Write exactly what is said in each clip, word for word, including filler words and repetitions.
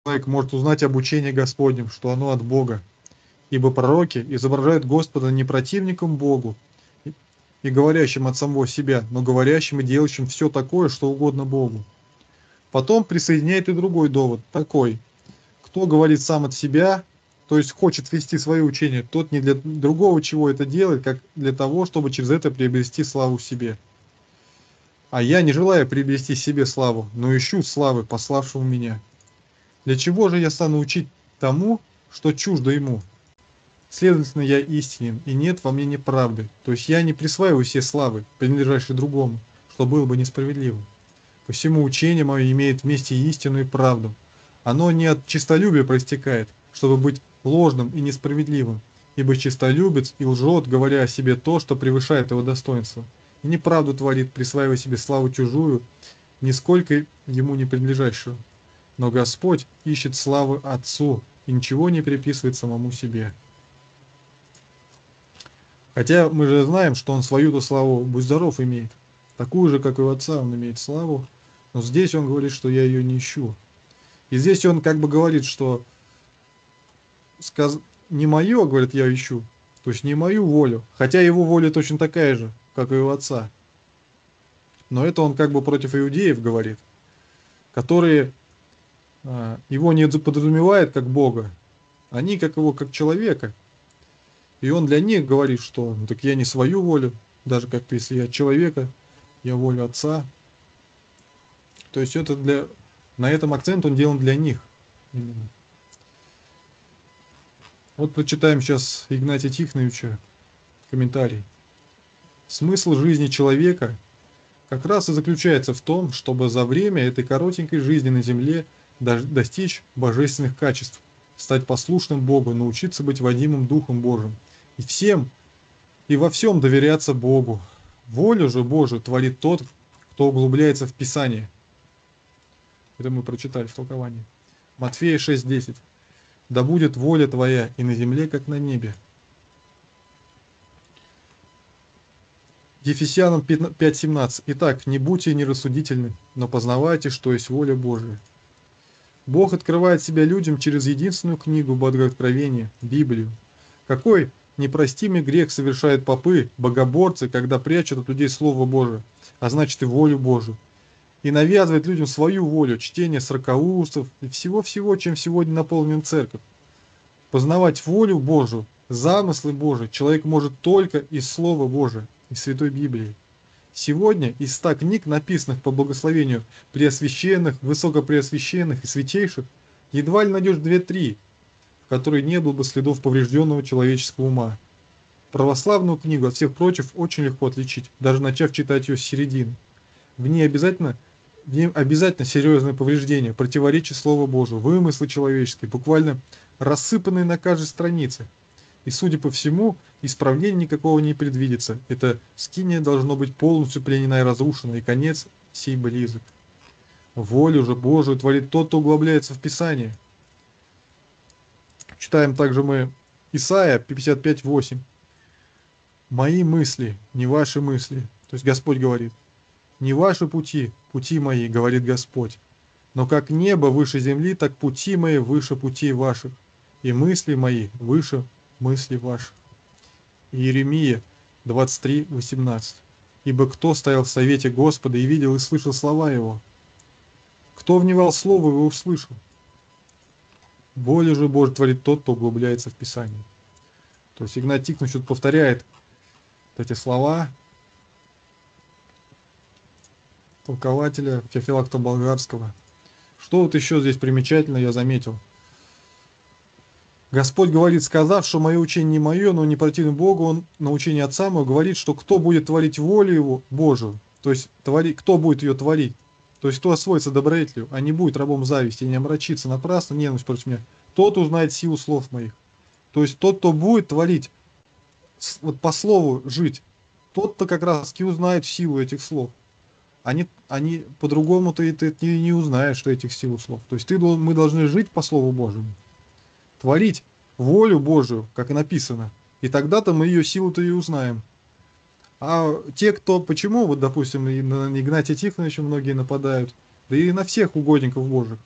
человек может узнать об учении Господнем, что оно от Бога. Ибо пророки изображают Господа не противником Богу и и говорящим от самого себя, но говорящим и делающим все такое, что угодно Богу. Потом присоединяет и другой довод, такой: кто говорит сам от себя, то есть хочет вести свое учение, тот не для другого чего это делает, как для того, чтобы через это приобрести славу себе. А я не желаю приобрести себе славу, но ищу славы пославшего меня. Для чего же я стану учить тому, что чуждо ему? Следовательно, я истинен, и нет во мне неправды. То есть я не присваиваю себе славы, принадлежащей другому, что было бы несправедливо. Посему учение мое имеет вместе истину и правду. Оно не от честолюбия проистекает, чтобы быть ложным и несправедливым, ибо честолюбец и лжет, говоря о себе то, что превышает его достоинство, и неправду творит, присваивая себе славу чужую, нисколько ему не принадлежащую. Но Господь ищет славы Отцу и ничего не приписывает самому себе. Хотя мы же знаем, что он свою-то славу, будь здоров, имеет. Такую же, как и у Отца, он имеет славу. Но здесь он говорит, что я ее не ищу. И здесь он как бы говорит, что сказ... не мое, говорит, я ищу. То есть не мою волю. Хотя его воля точно такая же, как и у Отца. Но это он как бы против иудеев говорит, которые а, его не подразумевают как Бога. Они как его, как человека. И он для них говорит, что ну, так я не свою волю, даже как если я человека, я волю Отца. То есть это для, на этом акцент он делан для них. Именно. Вот прочитаем сейчас Игнатия Тихоновича комментарий. Смысл жизни человека как раз и заключается в том, чтобы за время этой коротенькой жизни на земле достичь божественных качеств, стать послушным Богу, научиться быть водимым Духом Божиим. И всем, и во всем доверяться Богу. Волю же Божию творит тот, кто углубляется в Писание. Это мы прочитали в толковании. Матфея шесть десять. Да будет воля твоя и на земле, как на небе. Ефесянам пять семнадцать. Итак, не будьте нерассудительны, но познавайте, что есть воля Божия. Бог открывает себя людям через единственную книгу Богооткровения, Библию. Какой непростимый грех совершают попы, богоборцы, когда прячут от людей Слово Божие, а значит и волю Божию, и навязывает людям свою волю, чтение сорокаустов и всего-всего, чем сегодня наполнена церковь. Познавать волю Божию, замыслы Божии человек может только из Слова Божия, из Святой Библии. Сегодня из ста книг, написанных по благословению преосвященных, высокопреосвященных и святейших, едва ли найдешь две-три, в которой не было бы следов поврежденного человеческого ума. Православную книгу от всех прочих очень легко отличить, даже начав читать ее с середины. В ней обязательно, в ней обязательно серьезное повреждение, противоречие Слова Божьего, вымыслы человеческие, буквально рассыпанные на каждой странице. И, судя по всему, исправления никакого не предвидится. Это скиния должно быть полностью пленена и разрушена, и конец сей близок. Волю же Божию творит тот, кто углубляется в Писание. Читаем также мы Исайя пятьдесят пять восемь. «Мои мысли, не ваши мысли». То есть Господь говорит. «Не ваши пути, пути мои, говорит Господь. Но как небо выше земли, так пути мои выше путей ваших, и мысли мои выше мысли ваших». Иеремия двадцать три восемнадцать. «Ибо кто стоял в совете Господа и видел и слышал слова Его? Кто внимал слову Его услышал? Волю же Божию творит тот, кто углубляется в Писание». То есть Игнатий Тихонович тут повторяет вот эти слова толкователя Феофилакта Болгарского. Что вот еще здесь примечательно, я заметил. Господь говорит, сказав, что мое учение не мое, но не противно Богу, он на учение Отца моего говорит, что кто будет творить волю Его Божию, то есть твори, кто будет ее творить, то есть кто освоится добродетелью, а не будет рабом зависти, не омрачится напрасно ненависть против меня, тот узнает силу слов моих. То есть тот, кто будет творить, вот по слову жить, тот-то как раз и узнает силу этих слов. Они, они по-другому ты, ты не, не узнаешь, что этих сил слов. То есть ты, мы должны жить по Слову Божьему, творить волю Божию, как и написано. И тогда-то мы ее силу-то и узнаем. А те, кто, почему, вот, допустим, и на Игнатия Тихоновича многие нападают, да и на всех угодников Божьих,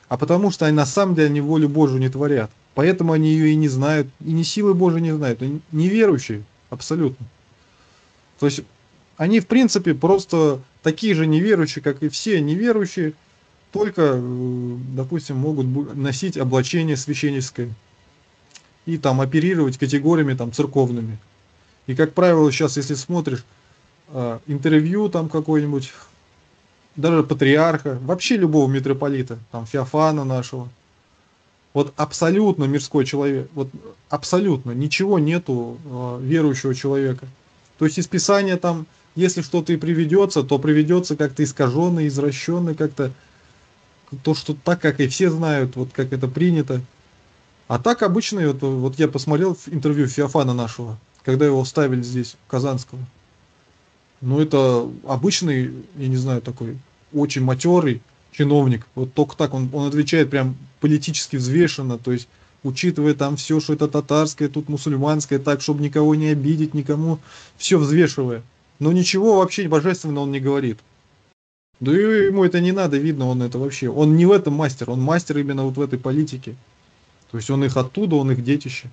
а потому что они на самом деле они волю Божию не творят. Поэтому они ее и не знают, и не силы Божьей не знают. Они неверующие, абсолютно. То есть они, в принципе, просто такие же неверующие, как и все неверующие, только, допустим, могут носить облачение священническое и там оперировать категориями там церковными. И, как правило, сейчас, если смотришь э, интервью там какой-нибудь, даже патриарха, вообще любого митрополита, там Феофана нашего, вот абсолютно мирской человек, вот абсолютно ничего нету э, верующего человека. То есть из Писания там, если что-то и приведется, то приведется как-то искаженно, извращенно, как-то то, что так, как и все знают, вот как это принято. А так обычно, вот, вот я посмотрел интервью Феофана нашего, когда его ставили здесь, Казанского. Ну, это обычный, я не знаю, такой очень матерый чиновник. Вот только так он, он отвечает прям политически взвешенно, то есть учитывая там все, что это татарское, тут мусульманское, так, чтобы никого не обидеть, никому, все взвешивая. Но ничего вообще божественного он не говорит. Да и ему это не надо, видно, он это вообще, он не в этом мастер, он мастер именно вот в этой политике. То есть он их оттуда, он их детище.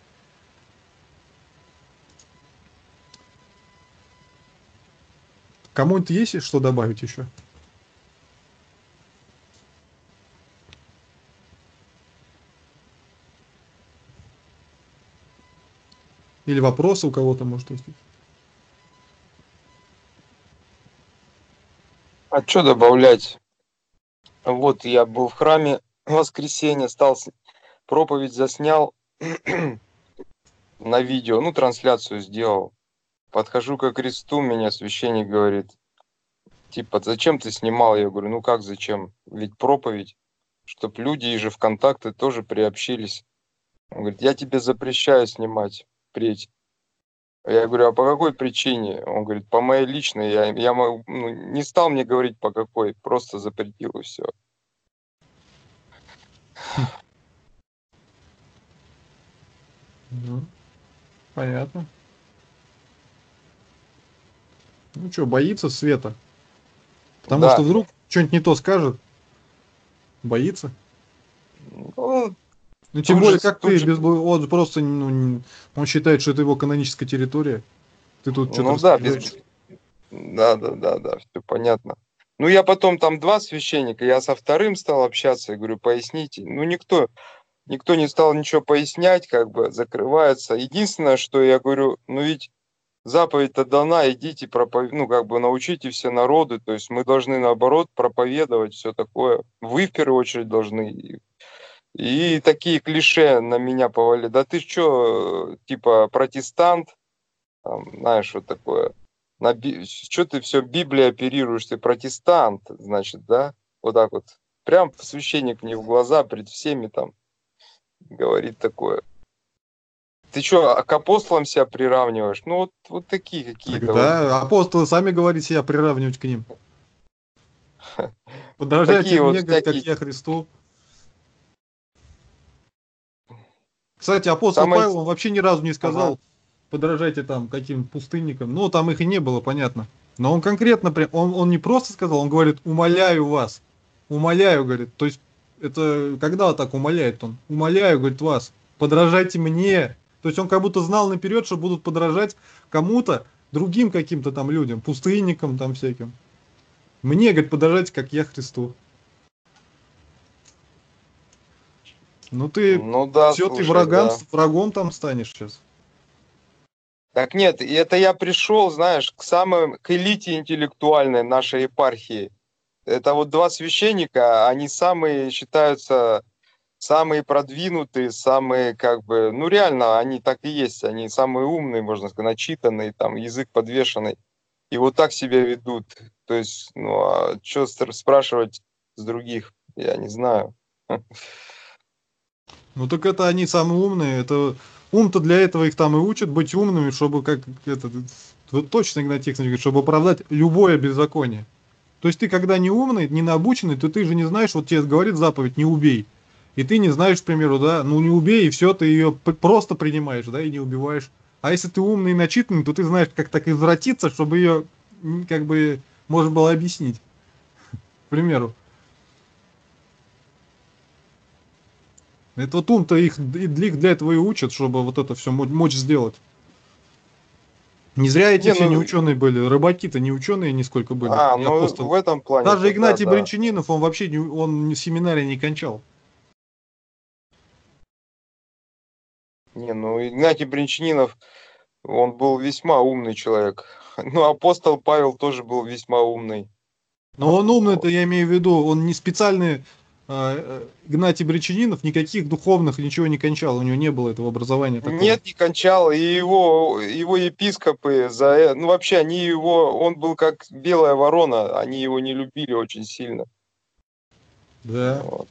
Кому-нибудь есть что добавить еще? Или вопросы у кого-то, может, есть? А что добавлять? Вот я был в храме в воскресенье, стал проповедь заснял на видео, ну, трансляцию сделал. Подхожу ко кресту, меня священник говорит, типа, зачем ты снимал? Я говорю, ну как зачем? Ведь проповедь, чтоб люди и же в контакты тоже приобщились. Он говорит, я тебе запрещаю снимать впредь. Я говорю, а по какой причине? Он говорит, по моей личной. Я, я ну, не стал мне говорить по какой, просто запретил и все. Ну, понятно. Ну что, боится света? Потому Да. что вдруг что-нибудь не то скажет. Боится. Ну, Ну тем тут более, же, как тут ты, же, без, он просто, ну, не- он считает, что это его каноническая территория. Ты тут что-то ну да, без, распределяешь. да, да, да, да, все понятно. Ну, я потом там два священника, я со вторым стал общаться, я говорю, поясните. Ну, никто, никто не стал ничего пояснять, как бы закрывается. Единственное, что я говорю, ну ведь заповедь-то дана, идите проповедь, ну, как бы научите все народы, то есть мы должны, наоборот, проповедовать, все такое. Вы, в первую очередь, должны. И, и такие клише на меня повали. Да ты что, типа, протестант, там, знаешь, вот такое. На би... Что ты все Библией оперируешь, ты протестант, значит, да? Вот так вот. Прям священник мне в глаза пред всеми там говорит такое. Ты что, к апостолам себя приравниваешь? Ну, вот, вот такие какие-то вот. Да, апостолы сами говорят себя приравнивать к ним. Подражайте Такие вот мне, говорит, как всякие. я Христу. Кстати, апостол Самое... Павел, он вообще ни разу не Ага. сказал, подражайте там каким пустынникам. Ну, там их и не было, понятно. Но он конкретно, прям- он, он не просто сказал, он говорит, умоляю вас. Умоляю, говорит. То есть, это когда так умоляет он? Умоляю, говорит, вас. Подражайте мне. То есть, он как будто знал наперед, что будут подражать кому-то, другим каким-то там людям, пустынникам там всяким. Мне, говорит, подражайте, как я Христу. Ну, ты, Ну да, все, ты слушай, врагам, да. врагом там станешь сейчас. Так нет, и это я пришел, знаешь, к самой, к элите интеллектуальной нашей епархии. Это вот два священника, они самые считаются самые продвинутые, самые как бы, ну реально, они так и есть, они самые умные, можно сказать, начитанные, там язык подвешенный, и вот так себя ведут. То есть, ну а что спрашивать с других, я не знаю. Ну так это они самые умные, это ум-то для этого их там и учат быть умными, чтобы как это вот точно Игнатий говорит, чтобы оправдать любое беззаконие. То есть ты когда не умный, не наобученный, то ты же не знаешь, вот тебе говорит заповедь не убей. И ты не знаешь, к примеру, да, ну не убей, и все, ты ее просто принимаешь, да, и не убиваешь. А если ты умный и начитанный, то ты знаешь, как так извратиться, чтобы ее как бы можно было объяснить. К примеру. Это вот ум-то их, их для этого и учат, чтобы вот это все мочь сделать. Не зря эти Не, все не ну, ученые были. Рыбаки-то не ученые нисколько были. а, И ну в апостолы. этом Даже плане-то, да, Игнатий да. Брянчанинов, он вообще не, он ни семинарии не кончал. Не, ну Игнатий Брянчанинов, он был весьма умный человек. Ну, апостол Павел тоже был весьма умный. Но он умный-то, Вот. я имею в виду, он не специальный, э, э, Игнатий Брянчанинов никаких духовных ничего не кончал, у него не было этого образования такого. Нет, не кончал, и его, его епископы, за, э- ну вообще они его, он был как белая ворона, они его не любили очень сильно. Да. Вот.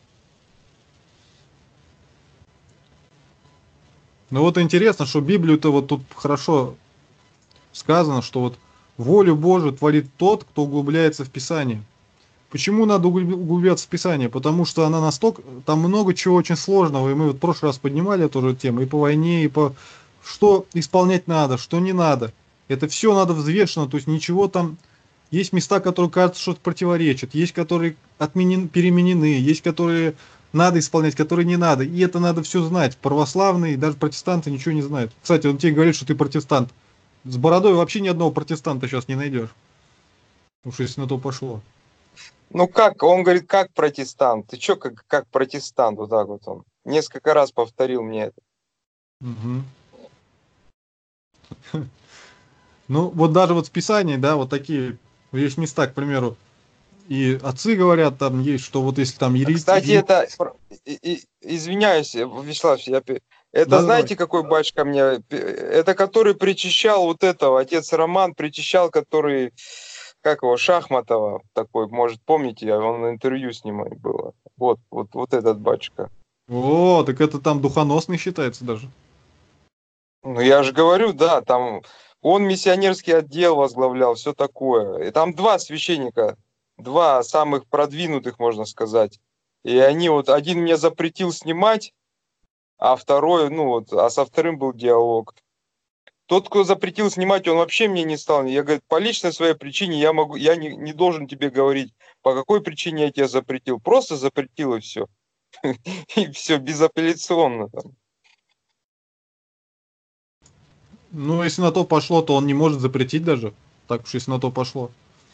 Ну вот интересно, что Библию-то вот тут хорошо сказано, что вот волю Божию творит тот, кто углубляется в Писание. Почему надо углубляться в Писание? Потому что она настолько, там много чего очень сложного, и мы вот в прошлый раз поднимали эту же тему, и по войне, и по что исполнять надо, что не надо. Это все надо взвешенно, то есть ничего там, есть места, которые кажется, что противоречат, есть которые отменен, переменены, есть которые надо исполнять, которые не надо, и это надо все знать. Православные, даже протестанты ничего не знают. Кстати, он тебе говорит, что ты протестант. С бородой вообще ни одного протестанта сейчас не найдешь. Уж если на то пошло. Ну как, он говорит, как протестант? Ты чё, как, как протестант? Вот так вот он. Несколько раз повторил мне это. Мгм. Ну, вот даже вот в Писании, да, вот такие есть места, к примеру, и отцы говорят, там есть, что вот если там А, ерите... кстати, е- это, про- и- и- извиняюсь, э, Вячеслав, я, пе- это Да, давай. знаете, какой батюшка мне, пе- это который причащал вот этого, отец Роман причащал, который, как его, Шахматова такой, может, помните, я- он интервью с ним было. Вот, вот, вот этот батюшка. О, так это там духоносный считается даже. Ну, я же говорю, да, там он миссионерский отдел возглавлял, все такое. И там два священника, два самых продвинутых, можно сказать. И они вот, один мне запретил снимать, а второй, ну вот, а со вторым был диалог. Тот, кто запретил снимать, он вообще мне не стал. Я говорю, по личной своей причине я могу, я не, не должен тебе говорить, по какой причине я тебя запретил. Просто запретил и все. И все, безапелляционно там. Ну, если на то пошло, то он не может запретить даже. Так уж, если на то пошло.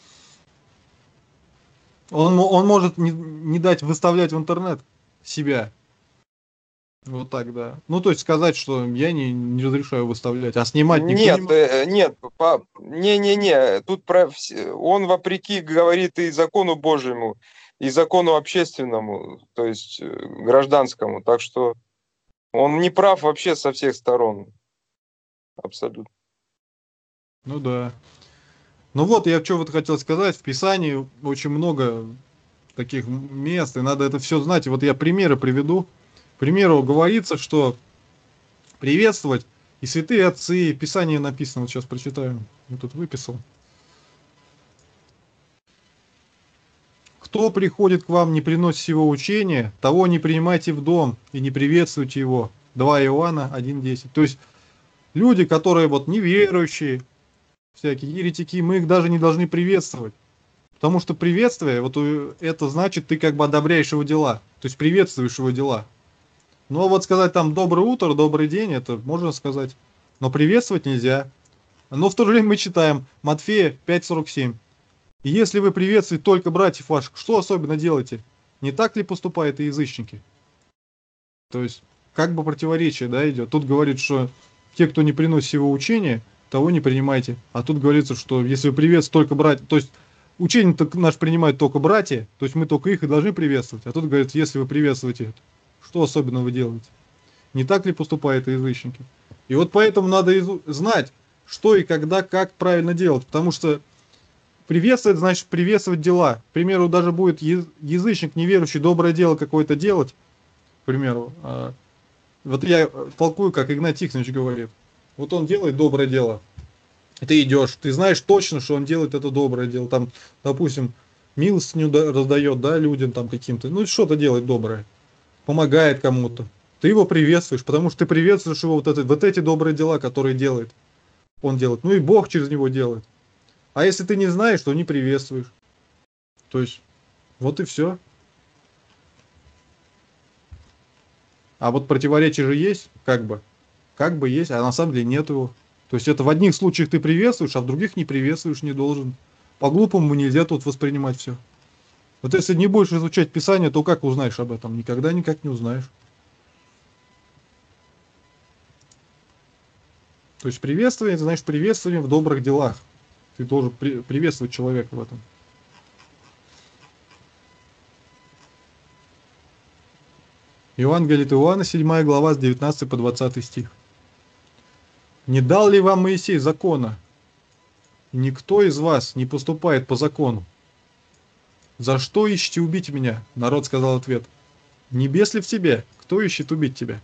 Он, мо- он может не, не дать выставлять в интернет себя. Вот так, да. Ну, то есть сказать, что я не, не разрешаю выставлять, а снимать никто не Нет, может. э, нет, по- не-не-не, тут про, вс- он вопреки говорит и закону Божьему, и закону общественному, то есть э, гражданскому, так что он не прав вообще со всех сторон, абсолютно. Ну да. Ну вот, я что вот хотел сказать, в Писании очень много таких мест, и надо это все знать. И вот я примеры приведу. К примеру, говорится, что приветствовать и святые отцы, Писание написано, вот сейчас прочитаю, я тут выписал. Кто приходит к вам, не приносит его учения, того не принимайте в дом и не приветствуйте его. два Иоанна один десять. То есть люди, которые вот неверующие, всякие еретики, мы их даже не должны приветствовать. Потому что приветствие, вот э, это значит, ты как бы одобряешь его дела, то есть приветствуешь его дела. Но вот сказать там доброе утро, добрый день, это можно сказать. Но приветствовать нельзя. Но в то же время мы читаем Матфея пять сорок семь. И если вы приветствуете только братьев ваших, что особенно делаете? Не так ли поступают и язычники? То есть, как бы противоречие, да, идет. Тут говорит, что те, кто не приносит его учения, того не принимайте. А тут говорится, что если вы приветствуете только братья, то есть учение наш принимают только братья, то есть мы только их и должны приветствовать. А тут говорится, если вы приветствуете, что особенно вы делаете? Не так ли поступают и язычники? И вот поэтому надо изу- знать, что и когда, как правильно делать. Потому что приветствовать, значит приветствовать дела. К примеру, даже будет я- язычник, неверующий, доброе дело какое-то делать, к примеру. а, Вот я э, толкую, как Игнатий Тихонович говорит. Вот он делает доброе дело. И ты идешь, ты знаешь точно, что он делает это доброе дело. Там, допустим, милостыню да- раздает, да, людям там каким-то. Ну, что-то делает доброе. Помогает кому-то. Ты его приветствуешь, потому что ты приветствуешь его вот, это, вот эти добрые дела, которые делает. Он делает. Ну и Бог через него делает. А если ты не знаешь, то не приветствуешь. То есть, вот и все. А вот противоречие же есть, как бы, как бы есть, а на самом деле нет его. То есть это в одних случаях ты приветствуешь, а в других не приветствуешь, не должен. По-глупому нельзя тут воспринимать все. Вот если не будешь изучать Писание, то как узнаешь об этом? Никогда никак не узнаешь. То есть приветствие, это значит приветствие в добрых делах. Ты должен при- приветствовать человека в этом. Евангелие от Иоанна, седьмая глава, с девятнадцатого по двадцатый стих. «Не дал ли вам Моисей закона? Никто из вас не поступает по закону. За что ищете убить меня?» Народ сказал в ответ: «Небес ли в тебе? Кто ищет убить тебя?»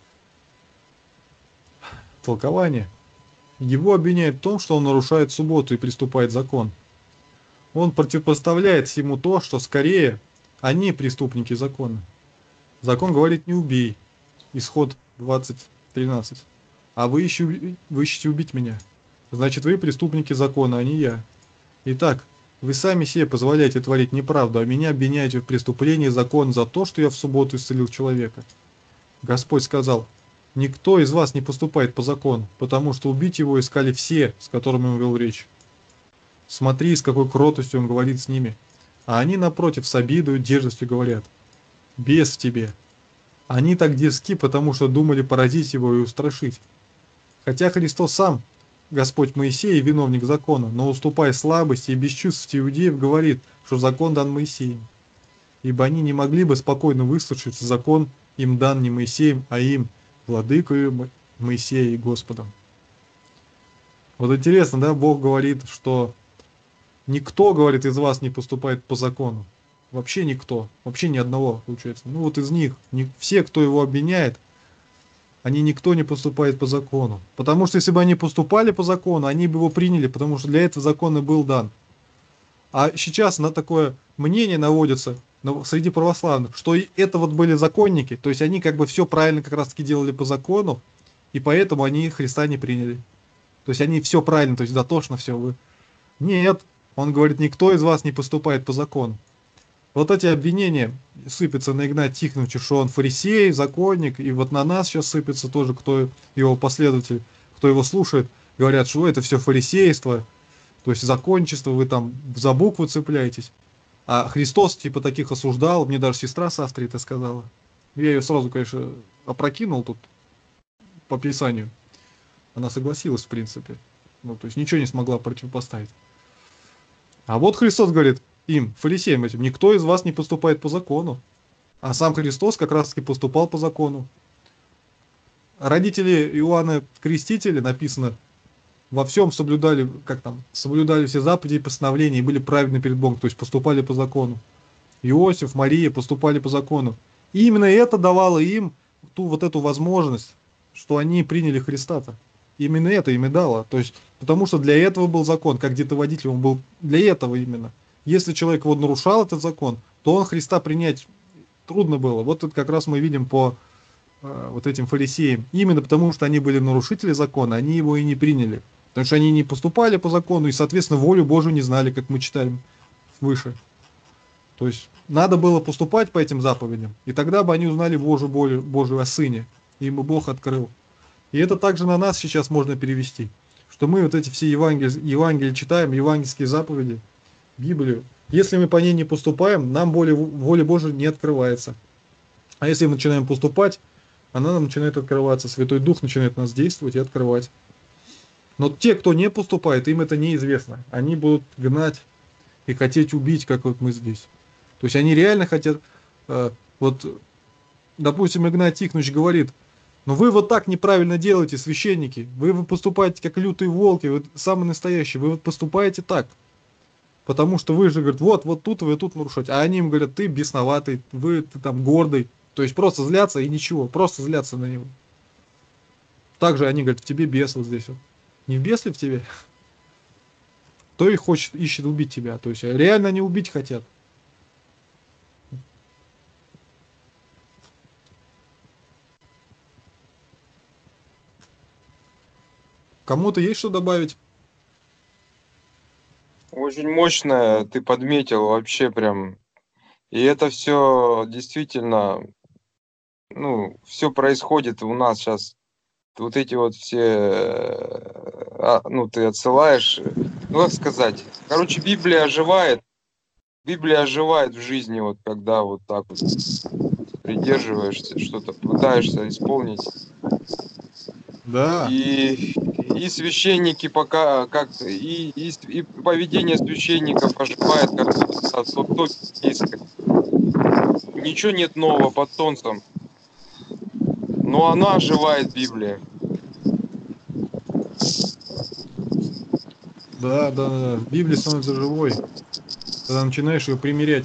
Толкование. Его обвиняют в том, что он нарушает субботу и приступает закон. Он противопоставляет ему то, что скорее они преступники закона. Закон говорит: не убей. Исход двадцать тринадцать. А вы, ищу, вы ищете убить меня. Значит, вы преступники закона, а не я. Итак, вы сами себе позволяете творить неправду, а меня обвиняете в преступлении закона за то, что я в субботу исцелил человека. Господь сказал: никто из вас не поступает по закону, потому что убить его искали все, с которыми он вел речь. Смотри, с какой кротостью он говорит с ними. А они, напротив, с обидой и дерзостью говорят: бес в тебе. Они так дерзки, потому что думали поразить его и устрашить. Хотя Христос сам, Господь Моисей, виновник закона, но уступая слабости и бесчувствии иудеев, говорит, что закон дан Моисеем. Ибо они не могли бы спокойно выслушать закон, им дан не Моисеем, а им, владыкою Моисея и Господом. Вот интересно, да, Бог говорит, что никто, говорит, из вас не поступает по закону. Вообще никто, вообще ни одного, получается. Ну вот из них, не, все, кто его обвиняет, они никто не поступает по закону. Потому что если бы они поступали по закону, они бы его приняли, потому что для этого закон и был дан. А сейчас на такое мнение наводится ну, среди православных, что и это вот были законники, то есть они как бы все правильно как раз таки делали по закону, и поэтому они Христа не приняли. То есть они все правильно, то есть дотошно все. Вы... Нет, он говорит, никто из вас не поступает по закону. Вот эти обвинения сыпятся на Игнатия Тихоновича, что он фарисей, законник, и вот на нас сейчас сыпется тоже, кто его последователь, кто его слушает, говорят, что это все фарисейство, то есть законничество, вы там за букву цепляетесь. А Христос типа таких осуждал, мне даже сестра с Австрии это сказала. Я ее сразу, конечно, опрокинул тут по Писанию. Она согласилась, в принципе. Ну, то есть ничего не смогла противопоставить. А вот Христос говорит им, фарисеям этим, никто из вас не поступает по закону. А сам Христос как раз таки поступал по закону. Родители Иоанна Крестителя, написано, во всем соблюдали, как там, соблюдали все заповеди и постановления и были праведны перед Богом, то есть поступали по закону. Иосиф, Мария поступали по закону. И именно это давало им ту вот эту возможность, что они приняли Христа-то. Именно это им и дало. То есть, потому что для этого был закон, как где-то водитель, он был для этого именно. Если человек вот нарушал этот закон, то он Христа принять трудно было. Вот это как раз мы видим по э, вот этим фарисеям. Именно потому, что они были нарушители закона, они его и не приняли. Потому что они не поступали по закону и, соответственно, волю Божию не знали, как мы читаем выше. То есть надо было поступать по этим заповедям, и тогда бы они узнали Божию волю, Божию о Сыне, и ему Бог открыл. И это также на нас сейчас можно перевести, что мы вот эти все Евангелия, Евангелия читаем, евангельские заповеди, Библию. Если мы по ней не поступаем, нам воля, воля Божия не открывается. А если мы начинаем поступать, она нам начинает открываться, Святой Дух начинает нас действовать и открывать. Но те, кто не поступает, им это неизвестно. Они будут гнать и хотеть убить, как вот мы здесь. То есть они реально хотят, э, вот, допустим, Игнатий Тихонович говорит, но вы вот так неправильно делаете, священники, вы, вы поступаете как лютые волки, вы самые настоящие, вы вот поступаете так. Потому что вы же, говорят, вот, вот тут вы тут нарушаете. А они им говорят, ты бесноватый, вы ты там гордый. То есть просто злятся и ничего, просто злятся на него. Также они говорят, в тебе бес вот здесь вот. Не в бес ли в тебе? Кто их хочет, ищет убить тебя. То есть реально они убить хотят. Кому-то есть что добавить? Очень мощное ты подметил вообще прям. И это все действительно ну, все происходит у нас сейчас. Вот эти вот все, а, ну, ты отсылаешь, ну, как сказать, короче, Библия оживает, Библия оживает в жизни, вот когда вот так вот придерживаешься, что-то пытаешься исполнить. Да, И, и священники пока как-то, и, и, с- и поведение священников оживает, как будто то, то есть, как- ничего нет нового под солнцем, но она оживает, Библия. да, да, да. Библия становится живой, когда начинаешь ее примерять.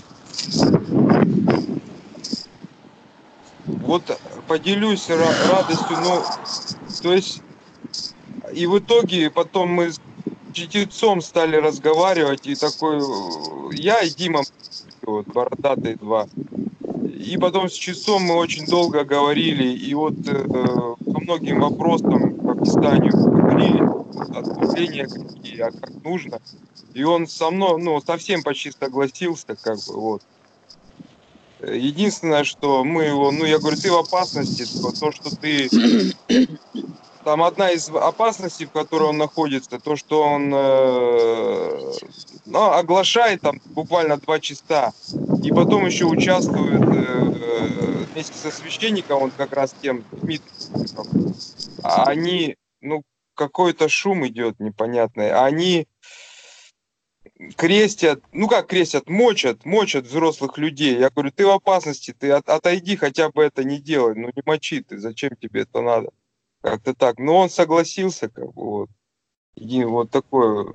Вот э, поделюсь ра- радостью, ну, то есть, и в итоге потом мы с чтецом стали разговаривать, и такой, э, я и Дима, вот, бородатые два. И потом с часом мы очень долго говорили, и вот э, по многим вопросам по Писанию говорили, отступления какие, а как нужно. И он со мной, ну, совсем почти согласился, как бы, вот. Э, Единственное, что мы его, ну, я говорю, ты в опасности, то, то, что ты, там одна из опасностей, в которой он находится, то, что он э, ну, оглашает там буквально два часа, и потом еще участвует э, вместе со священником, он как раз тем, Дмитрием, а они, ну, какой-то шум идет непонятный, они крестят, ну как крестят, мочат, мочат взрослых людей. Я говорю, ты в опасности, ты от- отойди, хотя бы это не делай, ну не мочи ты, зачем тебе это надо? Как-то так. Но он согласился, как бы вот. И вот такое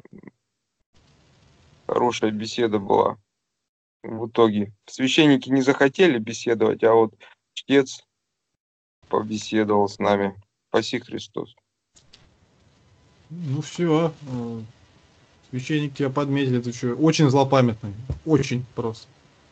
хорошая беседа была в итоге. Священники не захотели беседовать, а вот чтец побеседовал с нами. Спаси Христос. Ну все, священник тебя подметили, ты что, очень злопамятный, очень просто.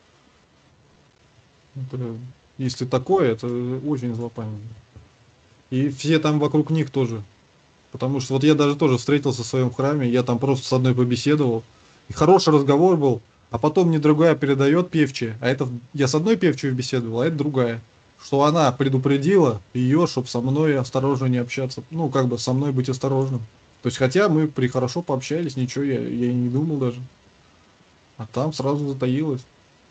Это, если такое, это очень злопамятно. И все там вокруг них тоже. Потому что вот я даже тоже встретился в своем храме, я там просто с одной побеседовал. И хороший разговор был, а потом мне другая передает певчая, а это я с одной певчей беседовал, а это другая. Что она предупредила ее, чтобы со мной осторожно не общаться. Ну, как бы со мной быть осторожным. То есть, хотя мы при хорошо пообщались, ничего я, я и не думал даже. А там сразу затаилось.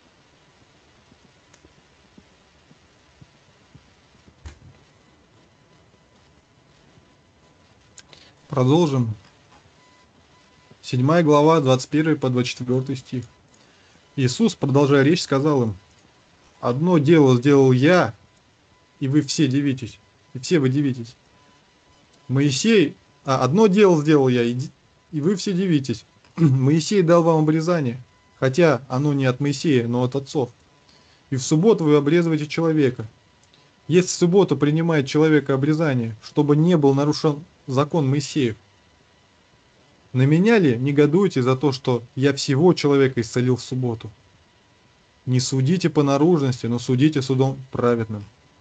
Продолжим. Седьмая глава, двадцать первый по двадцать четвёртый стих. Иисус, продолжая речь, сказал им: «Одно дело сделал я, и вы все дивитесь». И все вы дивитесь. Моисей... А, одно дело сделал я, и, ди- и вы все дивитесь. Моисей дал вам обрезание, хотя оно не от Моисея, но от отцов. И в субботу вы обрезываете человека. Если в субботу принимает человека обрезание, чтобы не был нарушен закон Моисеев, на меня ли негодуете за то, что я всего человека исцелил в субботу? Не судите по наружности, но судите судом праведным.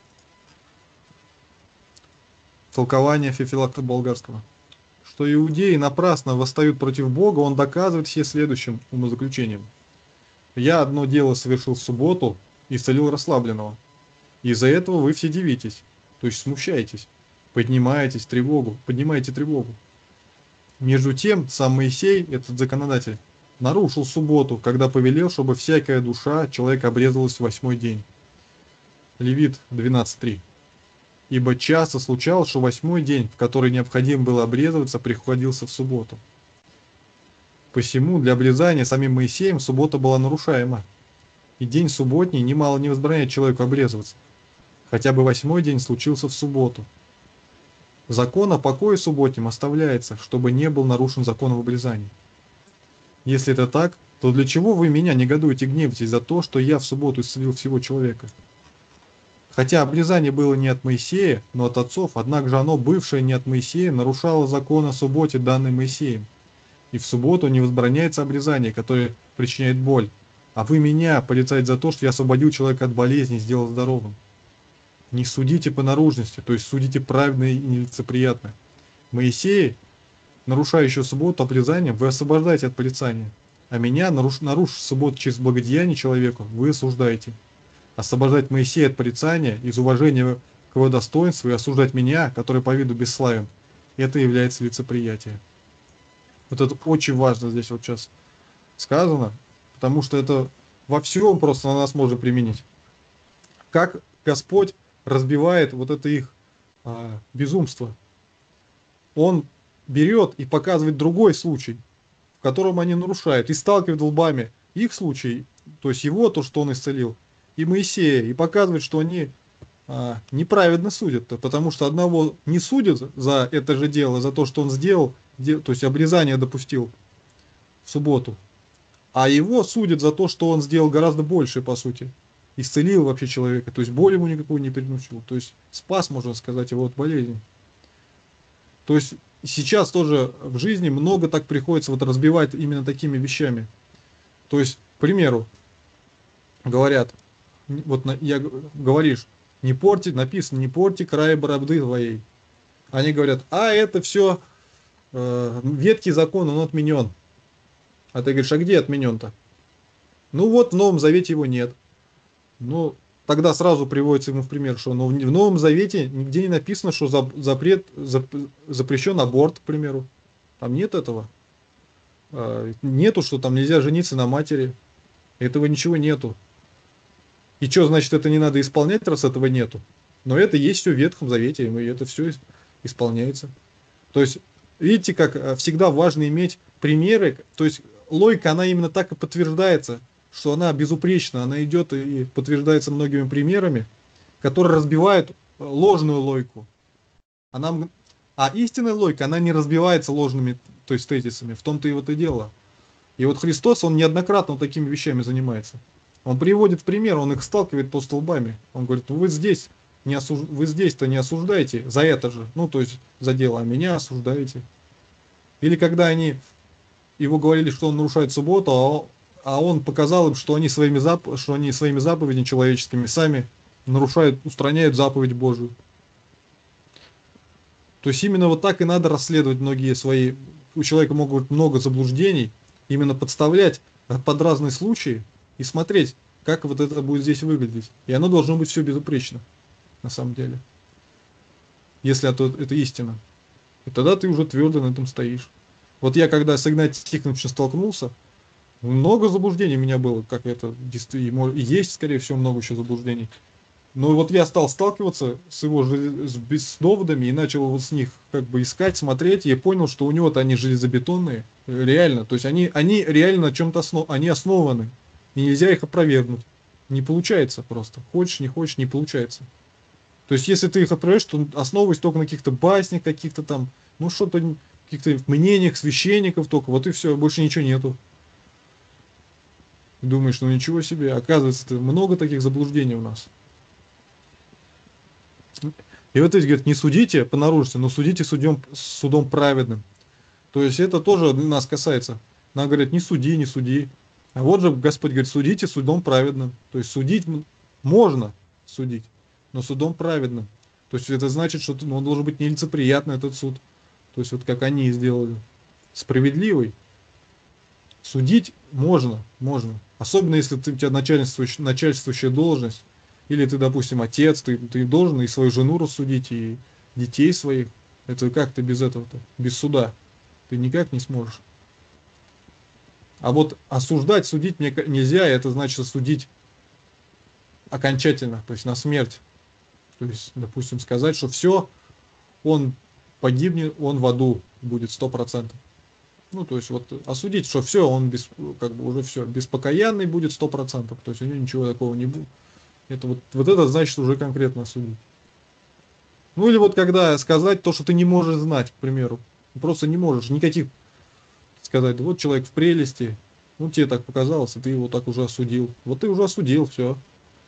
Толкование Феофилакта Болгарского. Что иудеи напрасно восстают против Бога, он доказывает все следующим умозаключением. Я одно дело совершил в субботу и исцелил расслабленного. Из-за этого вы все дивитесь, то есть смущаетесь, поднимаетесь тревогу, поднимаете тревогу. Между тем, сам Моисей, этот законодатель, нарушил субботу, когда повелел, чтобы всякая душа человека обрезалась в восьмой день. Левит двенадцать три. Ибо часто случалось, что восьмой день, в который необходимо было обрезываться, приходился в субботу. Посему для обрезания самим Моисеем суббота была нарушаема. И день субботний немало не возбраняет человеку обрезываться, хотя бы восьмой день случился в субботу. Закон о покое субботнем оставляется, чтобы не был нарушен закон об обрезании. Если это так, то для чего вы меня негодуете и гневаетесь за то, что я в субботу исцелил всего человека? Хотя обрезание было не от Моисея, но от отцов, однако же оно, бывшее не от Моисея, нарушало закон о субботе, данный Моисеем. И в субботу не возбраняется обрезание, которое причиняет боль. А вы меня порицаете за то, что я освободил человека от болезни и сделал здоровым. Не судите по наружности, то есть судите праведно и нелицеприятно. Моисея, нарушающего субботу обрезанием, вы освобождаете от порицания. А меня, наруш, нарушив субботу через благодеяние человеку, вы осуждаете. освобождать Моисея от порицания из уважения к его достоинству и осуждать меня, который по виду бесславен, это является лицеприятием. Вот это очень важно здесь вот сейчас сказано, потому что это во всем просто на нас можно применить. Как Господь разбивает вот это их а, безумство. Он берет и показывает другой случай, в котором они нарушают, и сталкивает лбами их случай, то есть его, то, что он исцелил, и Моисея, и показывает, что они а, неправедно судят, потому что одного не судят за это же дело, за то, что он сделал, де, то есть обрезание допустил в субботу, а его судят за то, что он сделал гораздо больше, по сути. Исцелил вообще человека, то есть боль ему никакую не приносил, то есть спас, можно сказать, его от болезни. То есть сейчас тоже в жизни много так приходится вот разбивать именно такими вещами. То есть, к примеру, говорят, вот на, я говоришь, не порти, написано, не порти края бороды твоей. Они говорят, а это все э, ветхий закон, он отменен. А ты говоришь, а где отменен-то? Ну вот в Новом Завете его нет. Ну, тогда сразу приводится ему в пример, что ну, в Новом Завете нигде не написано, что запрет, зап, запрещен аборт, к примеру. Там нет этого. Нету, что там нельзя жениться на матери. Этого ничего нету. И что, значит, это не надо исполнять, раз этого нету? Но это есть все в Ветхом Завете, и это все исполняется. То есть, видите, как всегда важно иметь примеры. То есть, логика, она именно так и подтверждается, что она безупречна, она идет и подтверждается многими примерами, которые разбивают ложную логику. Она, а истинная логика, она не разбивается ложными, то есть тезисами, в том-то и вот и дело. И вот Христос, он неоднократно вот такими вещами занимается. Он приводит в пример, он их сталкивает по столбами. Он говорит, вы здесь не осуж... вы здесь-то не осуждаете за это же, ну то есть за дело, а меня осуждаете. Или когда они его говорили, что он нарушает субботу, а А он показал им, что они своими, зап... что они своими заповедями человеческими сами нарушают, устраняют заповедь Божию. То есть именно вот так и надо расследовать многие свои... У человека могут быть много заблуждений, именно подставлять под разные случаи и смотреть, как вот это будет здесь выглядеть. И оно должно быть все безупречно, на самом деле. Если это, это истина. И тогда ты уже твердо на этом стоишь. Вот я когда с Игнатием Тихоновичем столкнулся, много заблуждений у меня было, как это действительно, и есть, скорее всего, много еще заблуждений. Но вот я стал сталкиваться с его с, с доводами и начал вот с них как бы искать, смотреть, и я понял, что у него-то они железобетонные, реально, то есть они, они реально на чем-то основ, они основаны, и нельзя их опровергнуть. Не получается просто. Хочешь, не хочешь, не получается. То есть если ты их опровергаешь, то основываясь только на каких-то баснях, каких-то там, ну что-то, каких-то мнениях священников только, вот и все, больше ничего нету. Думаешь, ну ничего себе, оказывается, много таких заблуждений у нас. И вот здесь говорят, не судите по наружности, но судите судом, судом праведным. То есть это тоже нас касается. Нам говорят, не суди, не суди. А вот же Господь говорит, судите судом праведным. То есть судить можно судить, но судом праведным. То есть это значит, что он должен быть нелицеприятный, этот суд. То есть вот как они сделали. Справедливый. Судить можно, можно. Особенно если ты, у тебя начальствующая, начальствующая должность, или ты, допустим, отец, ты, ты должен и свою жену рассудить, и детей своих. Это как ты без этого-то? Без суда. Ты никак не сможешь. А вот осуждать, судить мне нельзя, это значит судить окончательно, то есть на смерть. То есть, допустим, сказать, что все, он погибнет, он в аду будет сто процентов. Ну, то есть, вот осудить, что все, он без, как бы уже все, беспокаянный будет сто процентов. То есть, у него ничего такого не будет. Это вот, вот это значит уже конкретно осудить. Ну, или вот когда сказать то, что ты не можешь знать, к примеру. Просто не можешь никаких сказать, вот человек в прелести, ну, тебе так показалось, и ты его так уже осудил. Вот ты уже осудил, все.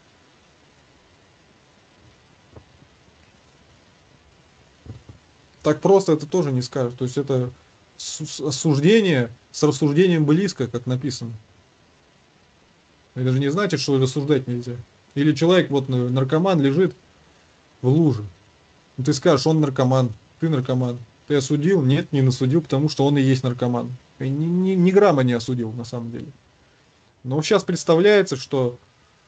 Так просто это тоже не скажешь. То есть, это осуждение с рассуждением близко, как написано. Это же не значит, что рассуждать нельзя. Или человек, вот наркоман, лежит в луже. И ты скажешь, он наркоман, ты наркоман. Ты осудил? Нет, не насудил, потому что он и есть наркоман. И ни, ни, ни грамма не осудил, на самом деле. Но сейчас представляется, что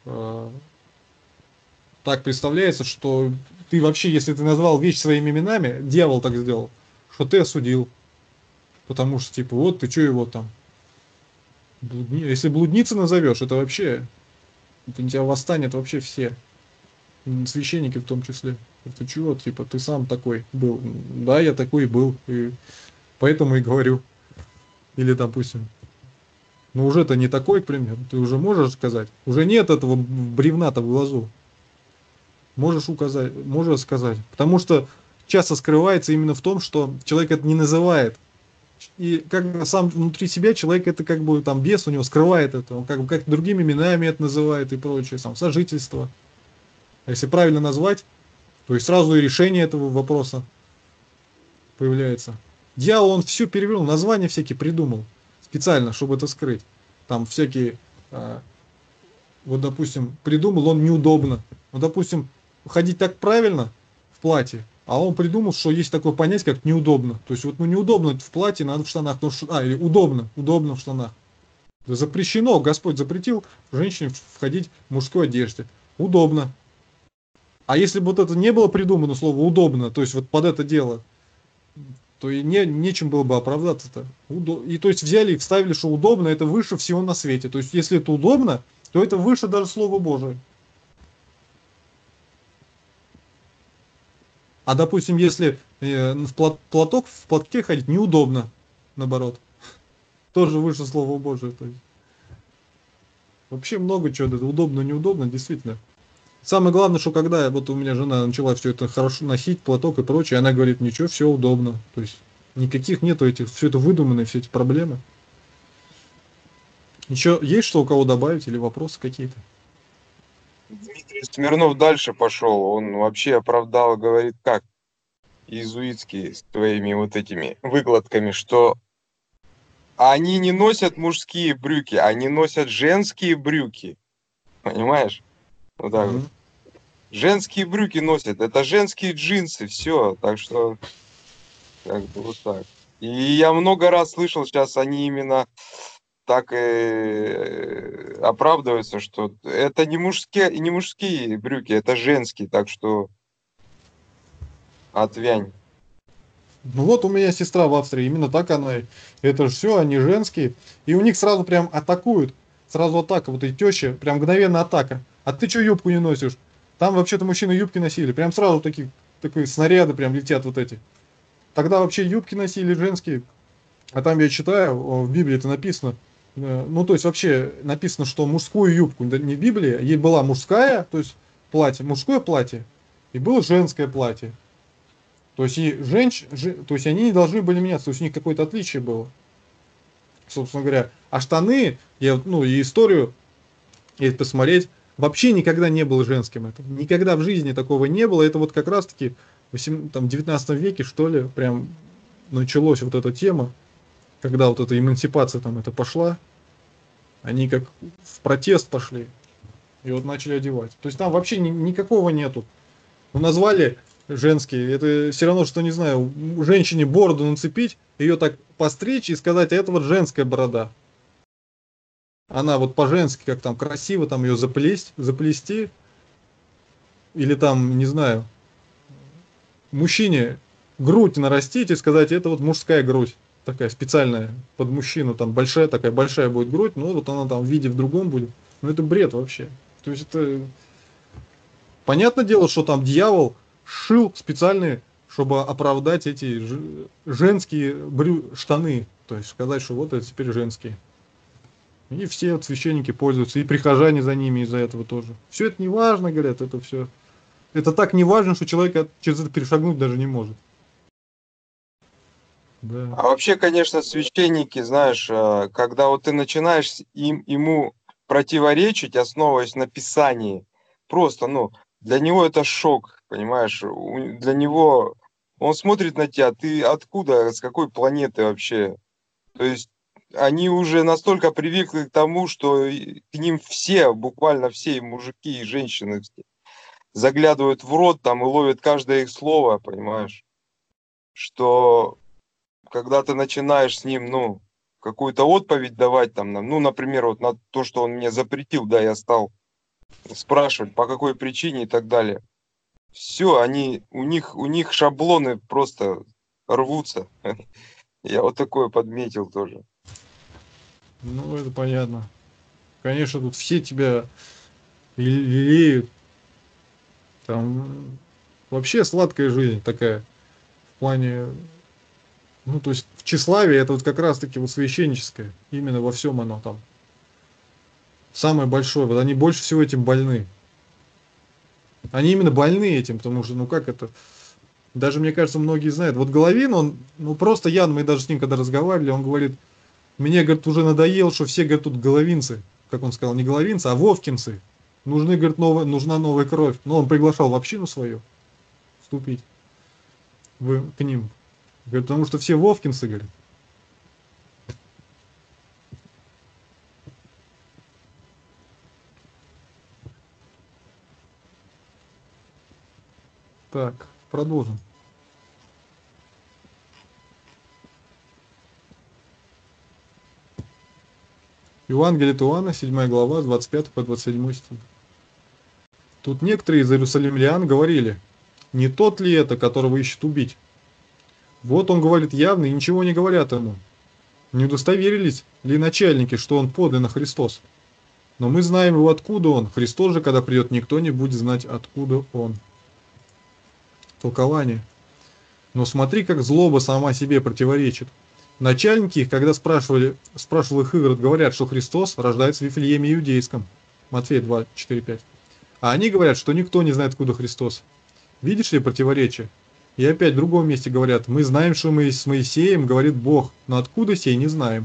э, так представляется, что ты вообще, если ты назвал вещь своими именами, дьявол так сделал, что ты осудил. Потому что, типа, вот ты что его там... Блудни... Если блудницы назовешь, это вообще... Это на тебя восстанет вообще все. Священники в том числе. Ты чего, типа, ты сам такой был. Да, я такой и был. И поэтому и говорю. Или, допустим, ну уже-то не такой, к примеру. Ты уже можешь сказать. Уже нет этого бревна-то в глазу. Можешь указать, можешь сказать. Потому что часто скрывается именно в том, что человек это не называет. И как бы сам внутри себя человек это как бы там бес у него скрывает это. Он как бы как другими именами это называет и прочее. Сам сожительство. А если правильно назвать, то есть сразу и решение этого вопроса появляется. Дьявол, он все перевернул, названия всякие придумал. Специально, чтобы это скрыть. Там всякие, а, вот допустим, придумал он неудобно. Вот допустим, ходить так правильно в платье, а он придумал, что есть такое понятие, как неудобно. То есть вот ну неудобно в платье, надо в штанах. Потому что, а, или удобно, удобно в штанах. Запрещено, Господь запретил женщине входить в мужской одежде. Удобно. А если бы вот это не было придумано, слово удобно, то есть вот под это дело, то и не, нечем было бы оправдаться-то. Удо... И то есть взяли и вставили, что удобно, это выше всего на свете. То есть если это удобно, то это выше даже Слова Божия. А допустим, если э, в плат... платок в платке ходить неудобно, наоборот. Тоже выше Слова Божия. То есть. Вообще много чего, это удобно, неудобно, действительно. Самое главное, что когда вот у меня жена начала все это хорошо носить, платок и прочее, она говорит, ничего, все удобно. То есть никаких нету этих, все это выдуманные, все эти проблемы. Еще есть что у кого добавить или вопросы какие-то? Дмитрий Смирнов дальше пошел. Он вообще оправдал, говорит, как иезуитские с твоими вот этими выкладками, что они не носят мужские брюки, они носят женские брюки. Понимаешь? Вот так вот. Мгм. Женские брюки носят, это женские джинсы, все. Так что, как бы вот так. И я много раз слышал, сейчас они именно так и оправдываются, что это не мужские, не мужские брюки, это женские, так что отвянь. Ну вот у меня сестра в Австрии, именно так она. и- Это же все, они женские. И у них сразу прям атакуют. Сразу атака, вот и теща, прям мгновенно атака. А ты что юбку не носишь? Там вообще-то мужчины юбки носили. Прям сразу такие, такие снаряды прям летят вот эти. Тогда вообще юбки носили женские. А там я читаю, о, в Библии это написано. э, Ну, то есть вообще написано, что мужскую юбку, да не в Библии, ей была мужская, то есть платье, мужское платье, и было женское платье. То есть и женщ, же- то есть они не должны были меняться, то есть у них какое-то отличие было, собственно говоря. А штаны, я, вот, ну, и историю, если посмотреть, вообще никогда не было женским это. Никогда в жизни такого не было. Это вот как раз-таки в восемнадцатом, там, девятнадцатом веке, что ли, прям началась вот эта тема, когда вот эта эмансипация там это пошла, они как в протест пошли и вот начали одевать. То есть там вообще ни- никакого нету. Ну, назвали женские, это все равно, что, не знаю, женщине бороду нацепить, ее так постричь и сказать, а это вот женская борода. Она вот по-женски, как там красиво, там ее заплесть, заплести, или там, не знаю, мужчине грудь нарастить и сказать, это вот мужская грудь, такая специальная, под мужчину, там большая такая, большая будет грудь, ну вот она там в виде в другом будет. Ну это бред вообще. То есть это понятное дело, что там дьявол шил специальные, чтобы оправдать эти ж- женские брю... штаны. То есть сказать, что вот это теперь женские. И все вот священники пользуются, и прихожане за ними из-за этого тоже. Все это не важно, говорят, это все. Это так не важно, что человек через это перешагнуть даже не может. Да. А вообще, конечно, священники, знаешь, э, когда вот ты начинаешь с- им, ему противоречить, основываясь на Писании, просто, ну, для него это шок, понимаешь? У- Для него, он смотрит на тебя, ты откуда, с какой планеты вообще? То есть они уже настолько привыкли к тому, что и к ним все, буквально все, и мужики, и женщины все заглядывают в рот там и ловят каждое их слово, понимаешь? Что когда ты начинаешь с ним, ну, какую-то отповедь давать там, нам, ну, например, вот на то, что он мне запретил, да, я стал спрашивать, по какой причине и так далее. Все, они, у них, у них шаблоны просто рвутся. Я вот такое подметил тоже. Ну, это понятно. Конечно, тут все тебя лелеют. Там вообще сладкая жизнь такая. В плане, ну, то есть в тщеславии это вот как раз-таки вот священническое. Именно во всем оно там. Самое большое. Вот они больше всего этим больны. Они именно больны этим, потому что, ну как это... Даже, мне кажется, многие знают. Вот Головин, он, ну просто Ян, мы даже с ним когда разговаривали, он говорит, мне, говорит, уже надоело, что все, говорят, тут головинцы. Как он сказал, не головинцы, а вовкинцы. Нужны, говорит, новая, нужна новая кровь. Но он приглашал в общину свою вступить в, к ним. Говорит, потому что все вовкинцы, говорит. Так, продолжим. Евангелие от Иоанна, седьмая глава, с двадцать пятого по двадцать седьмой стих. Тут некоторые из иерусалимлян говорили, не тот ли это, которого ищут убить? Вот он говорит явно и ничего не говорят ему. Не удостоверились ли начальники, что он подлинно Христос? Но мы знаем его, откуда он. Христос же, когда придет, никто не будет знать, откуда он. Толкование. Но смотри, как злоба сама себе противоречит. Начальники их, когда спрашивали, спрашивал их Игорь, говорят, что Христос рождается в Вифлееме Иудейском. Матфея два, четыре, пять. А они говорят, что никто не знает, откуда Христос. Видишь ли противоречие? И опять в другом месте говорят, мы знаем, что мы с Моисеем, говорит Бог, но откуда сей не знаем.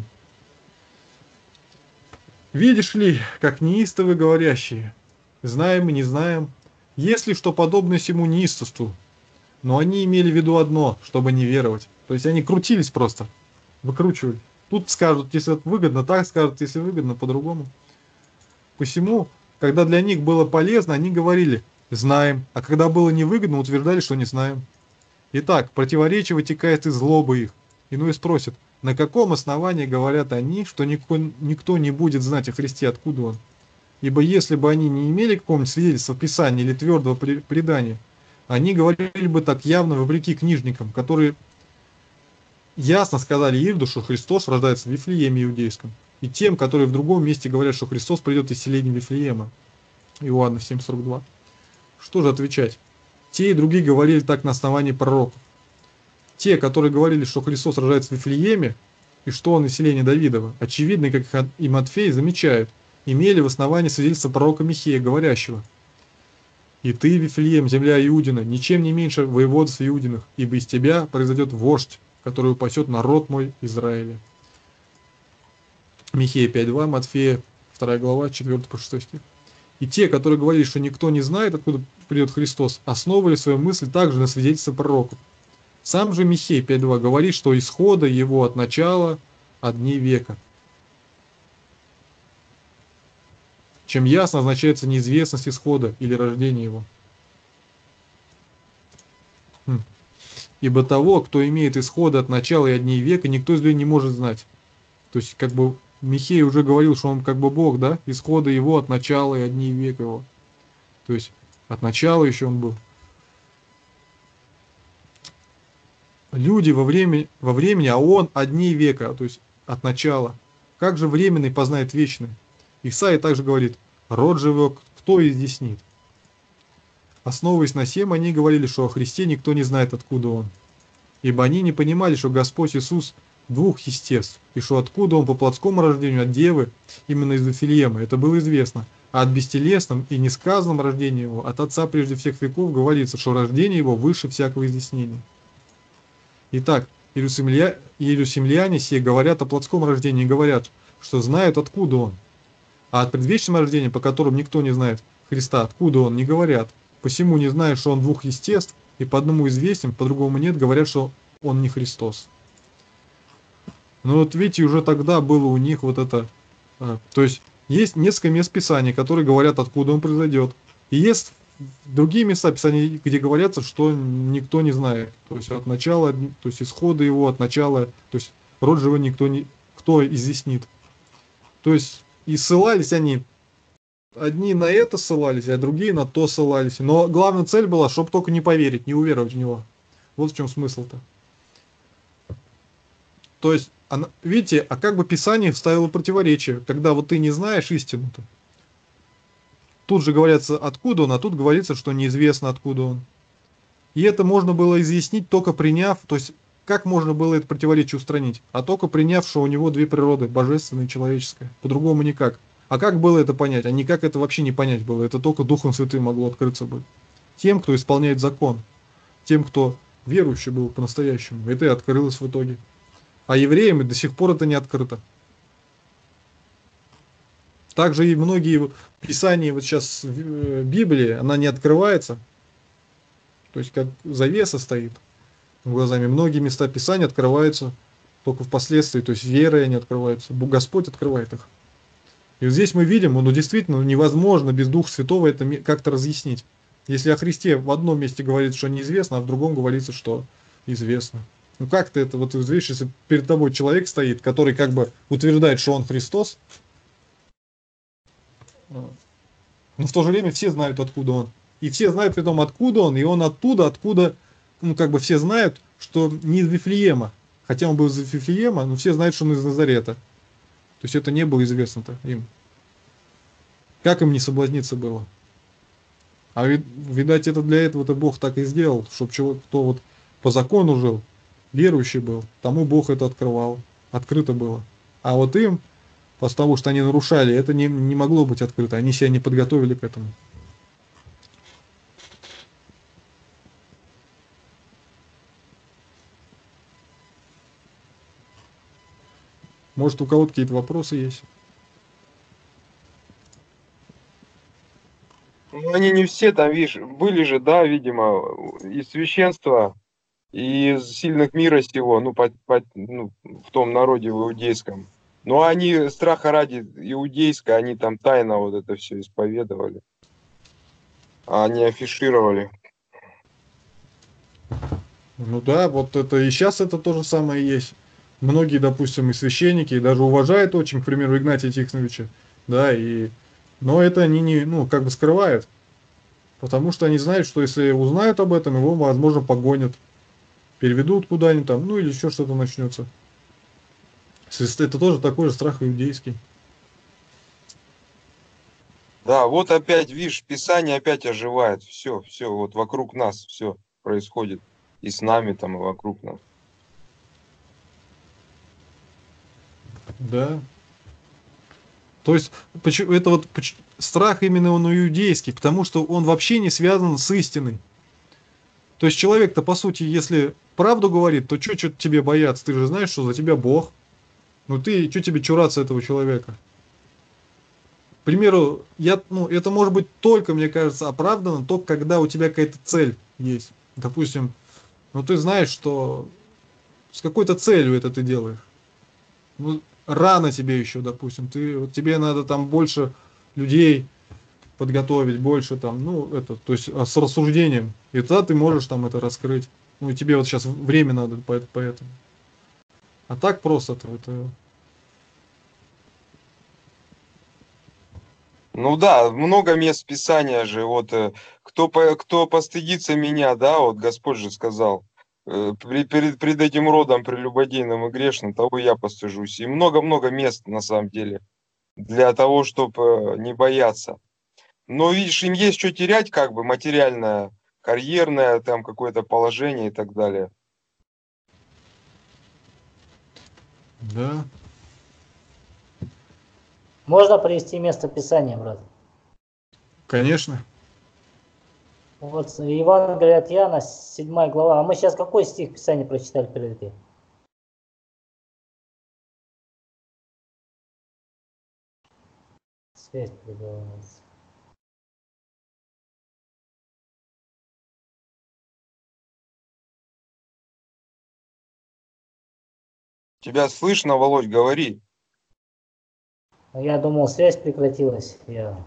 Видишь ли, как неистовы говорящие, знаем и не знаем, есть ли что подобное сему неистовству, но они имели в виду одно, чтобы не веровать. То есть они крутились просто, выкручивали. Тут скажут, если это выгодно, так скажут, если выгодно, по-другому. Посему, когда для них было полезно, они говорили «знаем», а когда было невыгодно, утверждали, что не знаем. Итак, противоречие вытекает из злобы их. Иной спросит, на каком основании говорят они, что никто, никто не будет знать о Христе, откуда он? Ибо если бы они не имели какого-нибудь свидетельства Писания или твердого предания, они говорили бы так явно вопреки книжникам, которые ясно сказали Ирду, что Христос рождается в Вифлееме Иудейском, и тем, которые в другом месте говорят, что Христос придет из селения Вифлеема. Иоанна семь сорок два. Что же отвечать? Те и другие говорили так на основании пророков. Те, которые говорили, что Христос рождается в Вифлееме, и что он из селения Давидова, очевидно, как и Матфей замечают, имели в основании свидетельство пророка Михея, говорящего: «И ты, Вифлеем, земля Иудина, ничем не меньше воеводств Иудиных, ибо из тебя произойдет вождь, который упасет народ мой Израиля». Михея пять два, Матфея вторая глава, четвёртый по шестой стих. И те, которые говорили, что никто не знает, откуда придет Христос, основывали свою мысль также на свидетельстве пророков. Сам же Михей пять два говорит, что исхода его от начала, от дней века. Чем ясно означается неизвестность исхода или рождения его. Хм. Ибо того, кто имеет исхода от начала и от дней века, никто из людей не может знать. То есть, как бы, Михей уже говорил, что он как бы Бог, да? Исхода его от начала и от дней века его. То есть, от начала еще он был. Люди во, время, во времени, а он от дней века, то есть от начала. Как же временный познает вечный? Исаия также говорит: род же его кто изъяснит? Основываясь на сем, они говорили, что о Христе никто не знает, откуда он. Ибо они не понимали, что Господь Иисус двух естеств, и что откуда он по плотскому рождению от девы, именно из Вифлеема, это было известно. А от бестелесном и несказанном рождении его, от Отца прежде всех веков, говорится, что рождение его выше всякого изъяснения. Итак, иерусалимля... иерусалимляне сие говорят о плотском рождении и говорят, что знают, откуда он. А от предвечного рождения, по которому никто не знает Христа, откуда он, не говорят. Посему, не зная, что он двух естеств, и по одному известен, по другому нет, говорят, что он не Христос. Но вот видите, уже тогда было у них вот это... А, то есть, есть несколько мест Писания, которые говорят, откуда он произойдет. И есть другие места Писания, где говорятся, что никто не знает. То есть, от начала, то есть, исхода его, от начала, то есть, род живой никто не... Кто изъяснит. То есть, и ссылались они одни на это ссылались, а другие на то ссылались. Но главная цель была, чтобы только не поверить, не уверовать в него. Вот в чем смысл-то. То есть, она, видите, а как бы Писание вставило противоречие, когда вот ты не знаешь истину-то. Тут же говорится, откуда он, а тут говорится, что неизвестно, откуда он. И это можно было изъяснить, только приняв, то есть, как можно было это противоречие устранить? А только приняв, что у него две природы, божественная и человеческая. По-другому никак. А как было это понять? А никак это вообще не понять было. Это только Духом Святым могло открыться бы. Тем, кто исполняет закон. Тем, кто верующий был по-настоящему. Это и открылось в итоге. А евреям и до сих пор это не открыто. Также и многие писания, вот сейчас в Библии, она не открывается. То есть как завеса стоит глазами. Многие места Писания открываются только впоследствии. То есть верой они открываются. Господь открывает их. И вот здесь мы видим, ну действительно невозможно без Духа Святого это как-то разъяснить. Если о Христе в одном месте говорится, что неизвестно, а в другом говорится, что известно. Ну как ты это, вот видишь, если перед тобой человек стоит, который как бы утверждает, что он Христос, но в то же время все знают, откуда он. И все знают при том, откуда он, и он оттуда, откуда, ну как бы все знают, что не из Вифлеема. Хотя он был из Вифлеема, но все знают, что он из Назарета. То есть это не было известно-то им. Как им не соблазниться было? А видать, это для этого-то Бог так и сделал, чтобы кто вот по закону жил, верующий был, тому Бог это открывал, открыто было. А вот им, потому что они нарушали, это не, не могло быть открыто, они себя не подготовили к этому. Может, у кого-то какие-то вопросы есть? Ну, они не все там, видишь, были же, да, видимо, из священства, и из сильных мира сего, ну, по, по, ну, в том народе, в иудейском. Но они, страха ради иудейской, они там тайно вот это все исповедовали, а не афишировали. Ну да, вот это и сейчас это то же самое есть. Многие, допустим, и священники, и даже уважают очень, к примеру, Игнатия Тихоновича, да, и... Но это они не, ну, как бы скрывают, потому что они знают, что если узнают об этом, его, возможно, погонят, переведут куда-нибудь там, ну или еще что-то начнется. Это тоже такой же страх иудейский. Да, вот опять, видишь, Писание опять оживает, все, все, вот вокруг нас все происходит, и с нами там, и вокруг нас. Да. То есть, почему это вот страх именно он иудейский, потому что он вообще не связан с истиной. То есть человек-то, по сути, если правду говорит, то что тебе бояться? Ты же знаешь, что за тебя Бог. Ну ты, что тебе чураться этого человека? К примеру, я, ну, это может быть только, мне кажется, оправдано, только когда у тебя какая-то цель есть. Допустим, ну ты знаешь, что с какой-то целью это ты делаешь. Ну, рано тебе еще, допустим, ты, вот тебе надо там больше людей подготовить, больше там, ну, это, то есть с рассуждением. И тогда ты можешь там это раскрыть. Ну, и тебе вот сейчас время надо поэтому. А так просто-то это... Ну да, много мест Писания же, вот, кто, кто постыдится меня, да, вот Господь же сказал, перед, перед этим родом прелюбодейным и грешным, того я постыжусь. И много-много мест, на самом деле, для того, чтобы не бояться. Но, видишь, им есть что терять, как бы, материальное, карьерное, там, какое-то положение и так далее. Да. Можно привести место Писания, брат? Конечно. Вот Евангелие от Иоанна, седьмая глава. А мы сейчас какой стих Писания прочитали перед этим? Связь прерывается. Тебя слышно, Володь, говори. Я думал, связь прекратилась. Я...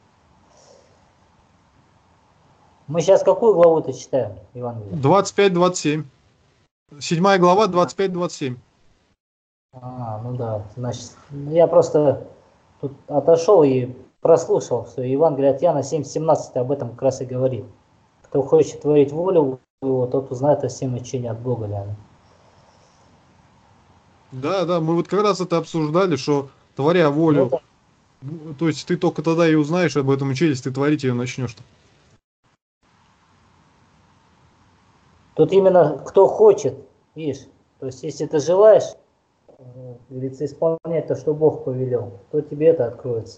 Мы сейчас какую главу-то читаем, Евангелие? двадцать пять двадцать семь. Седьмая глава, двадцать пять двадцать семь. А, ну да, значит, я просто тут отошел и прослушал, что Евангелие от Иоанна семь семнадцать об этом как раз и говорит. Кто хочет творить волю его, тот узнает о всем учении от Бога. Реально. Да, да, мы вот как раз это обсуждали, что творя волю, Это, то есть ты только тогда и узнаешь об этом учении, если ты творить ее начнешь. тут именно кто хочет, видишь. То есть если ты желаешь, э, говорится, исполнять то, что Бог повелел, то тебе это откроется.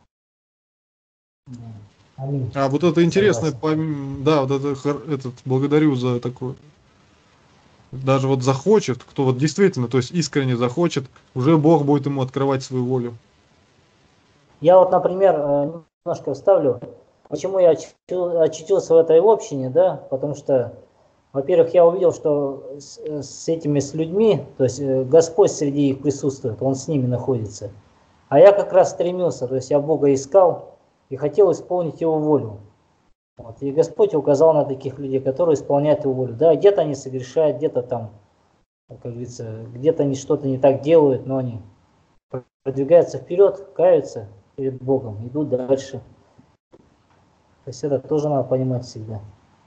Аминь. А вот это интересно, Согласен. пом- да, вот это, хор- этот, благодарю за такое. Даже вот захочет, кто вот действительно, то есть искренне захочет, уже Бог будет ему открывать свою волю. Я вот, например, э, немножко вставлю, почему я очутил- очутился в этой общине, да, потому что, во-первых, я увидел, что с, с этими, с людьми, то есть э, Господь среди их присутствует, Он с ними находится. А я как раз стремился, то есть я Бога искал и хотел исполнить Его волю. Вот. И Господь указал на таких людей, которые исполняют Его волю. Да, где-то они согрешают, где-то там, как говорится, где-то они что-то не так делают, но они продвигаются вперед, каются перед Богом, идут дальше. То есть это тоже надо понимать всегда.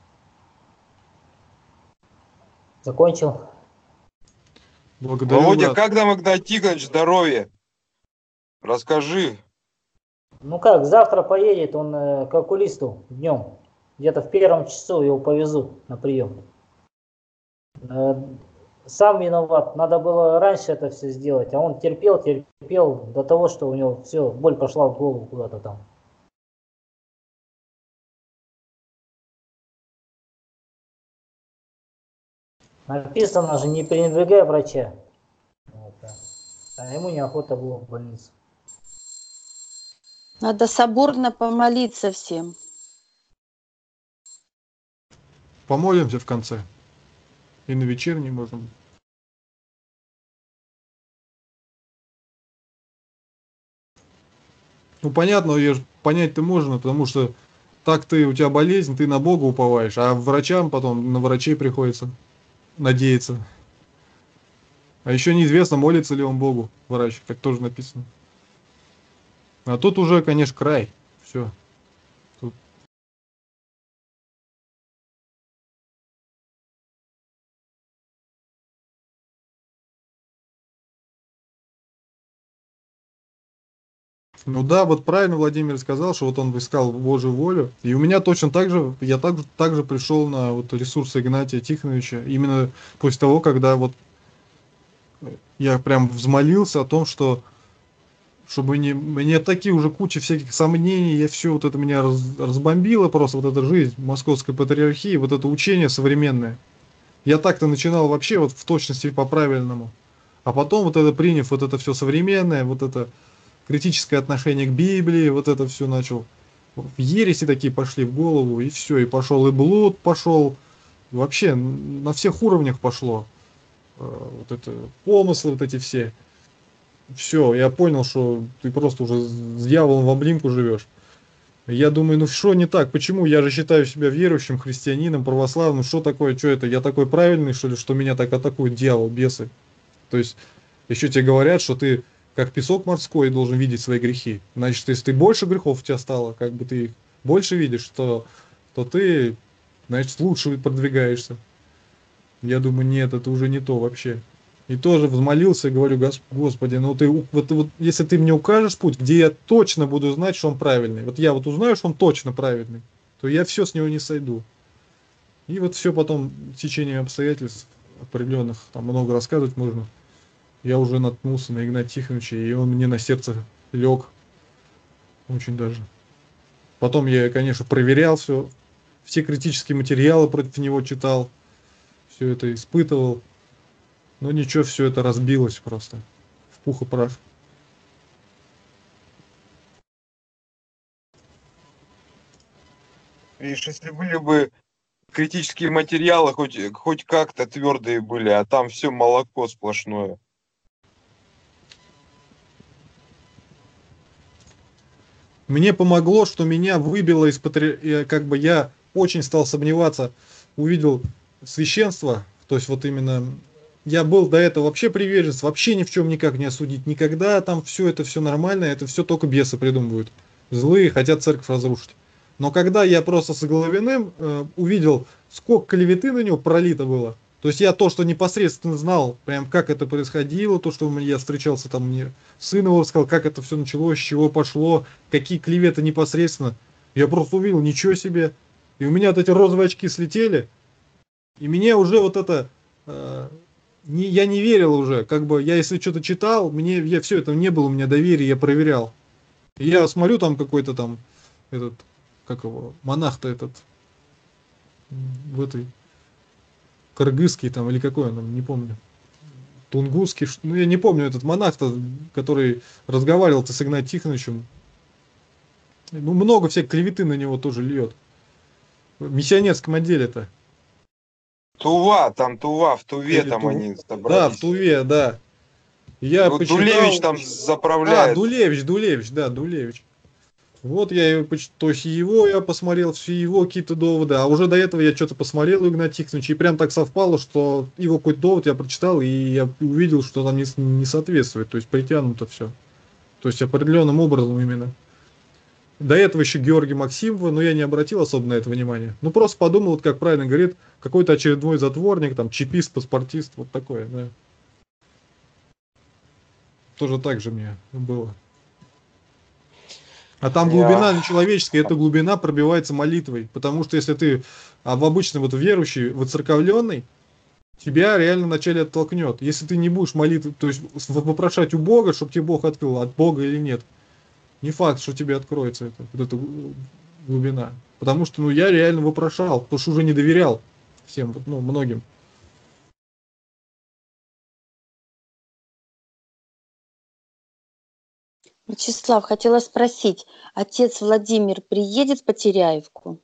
Закончил. Благодарю, Володя, брат. как там Игнат Тихонович здоровье? Расскажи. Ну как, завтра поедет он э, к окулисту днем. Где-то в первом часу его повезут на прием. Э, сам виноват. Надо было раньше это все сделать. А он терпел, терпел до того, что у него все, боль пошла в голову куда-то там. Написано же, не пренебрегай врача. Вот, да. А ему неохота было в больницу. Надо соборно помолиться всем. Помолимся в конце. И на вечерний можем. Ну понятно, ее ж понять-то можно, потому что так ты, у тебя болезнь, ты на Бога уповаешь, а врачам потом на врачей приходится надеяться. А еще неизвестно, молится ли он Богу, врач, как тоже написано. А тут уже, конечно, край. Все. Тут... Ну да, вот правильно Владимир сказал, что вот он искал Божью волю. И у меня точно так же, я так, так же пришел на вот ресурсы Игнатия Тихоновича, именно после того, когда вот я прям взмолился о том, что чтобы не, мне такие уже куча всяких сомнений, я все вот это меня раз, разбомбило просто, вот эта жизнь московской патриархии, вот это учение современное. Я так-то начинал вообще вот в точности по правильному. А потом вот это приняв вот это все современное, вот это критическое отношение к Библии, вот это все начал. Ереси такие пошли в голову, и все, и пошел и блуд пошел. Вообще на всех уровнях пошло. Вот это помыслы вот эти все. Все, я понял, что ты просто уже с дьяволом в облимку живешь. Я думаю, ну что не так? Почему? Я же считаю себя верующим, христианином, православным. Что такое? Что это? Я такой правильный, что ли, что меня так атакует дьявол, бесы? То есть еще тебе говорят, что ты как песок морской должен видеть свои грехи. Значит, если ты больше грехов у тебя стало, как бы ты их больше видишь, то, то ты, значит, лучше продвигаешься. Я думаю, нет, это уже не то вообще. И тоже взмолился и говорю: Господи, ну ты вот, вот если ты мне укажешь путь, где я точно буду знать, что он правильный, вот я вот узнаю, что он точно правильный, то я все с него не сойду. И вот все потом в течение обстоятельств определенных, там много рассказывать можно. Я уже наткнулся на Игната Тихоновича, и он мне на сердце лег. Очень даже. Потом я, конечно, проверял все, все критические материалы против него читал, все это испытывал. Но ничего, все это разбилось просто в пух и прах. Видишь, если были бы критические материалы, хоть, хоть как-то твердые были, а там все молоко сплошное. Мне помогло, что меня выбило из патри... как бы я очень стал сомневаться, увидел священство, то есть вот именно я был до этого вообще приверженец, вообще ни в чем никак не осудить, никогда там все это все нормально, это все только бесы придумывают. Злые хотят церковь разрушить. Но когда я просто с Головиным э, увидел, сколько клеветы на него пролито было, то есть я то, что непосредственно знал, прям как это происходило, то, что я встречался там, мне сын его рассказал, как это все началось, с чего пошло, какие клеветы непосредственно, я просто увидел, ничего себе. И у меня вот эти розовые очки слетели, и мне уже вот это, э, не, я не верил уже, как бы я если что-то читал, мне я все это не было у меня доверия, я проверял. И я смотрю там какой-то там этот, как его, монах-то этот в этой кыргызский там или какой он там, не помню. Тунгусский, ну я не помню этот монах-то, который разговаривал-то с Игнатием Тихоновичем. Ну много всякой клеветы на него тоже льет. В миссионерском отделе-то. Тува, там Тува, в Туве Или там Ту- они Да, в собрались. Туве, да. Я Вот почитал. Дулевич там А, заправляет. Дулевич, Дулевич, да, Дулевич. Вот я его, поч- то есть его я посмотрел, все его какие-то доводы, а уже до этого я что-то посмотрел у Игнатия Тихоновича, и прям так совпало, что его какой-то довод я прочитал, и я увидел, что там не, с- не соответствует, то есть притянуто все. То есть определенным образом именно. До этого еще Георгий Максимов, но я не обратил особо на это внимание. Ну просто подумал, вот как правильно говорит, какой-то очередной затворник, там, чипист, паспортист, вот такое, да. Тоже так же мне было. А там Я... глубина нечеловеческая, эта глубина пробивается молитвой. Потому что если ты а в обычный вот верующий, воцерковленный, тебя реально вначале оттолкнет. Если ты не будешь молиться, то есть вопрошать у Бога, чтобы тебе Бог открыл, от Бога или нет, не факт, что тебе откроется это, вот эта глубина. Потому что ну, я реально вопрошал, потому что уже не доверял всем, ну, многим. Вячеслав, хотела спросить, отец Владимир приедет в Потеряевку?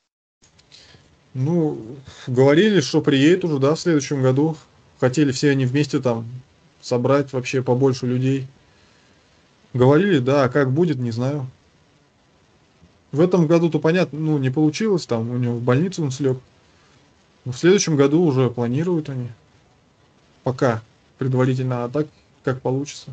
Ну, говорили, что приедет уже, да, в следующем году. Хотели все они вместе там собрать вообще побольше людей. Говорили, да, а как будет, не знаю. В этом году-то понятно, ну, не получилось, там у него в больницу он слег. Но в следующем году уже планируют они. Пока предварительно, а так как получится.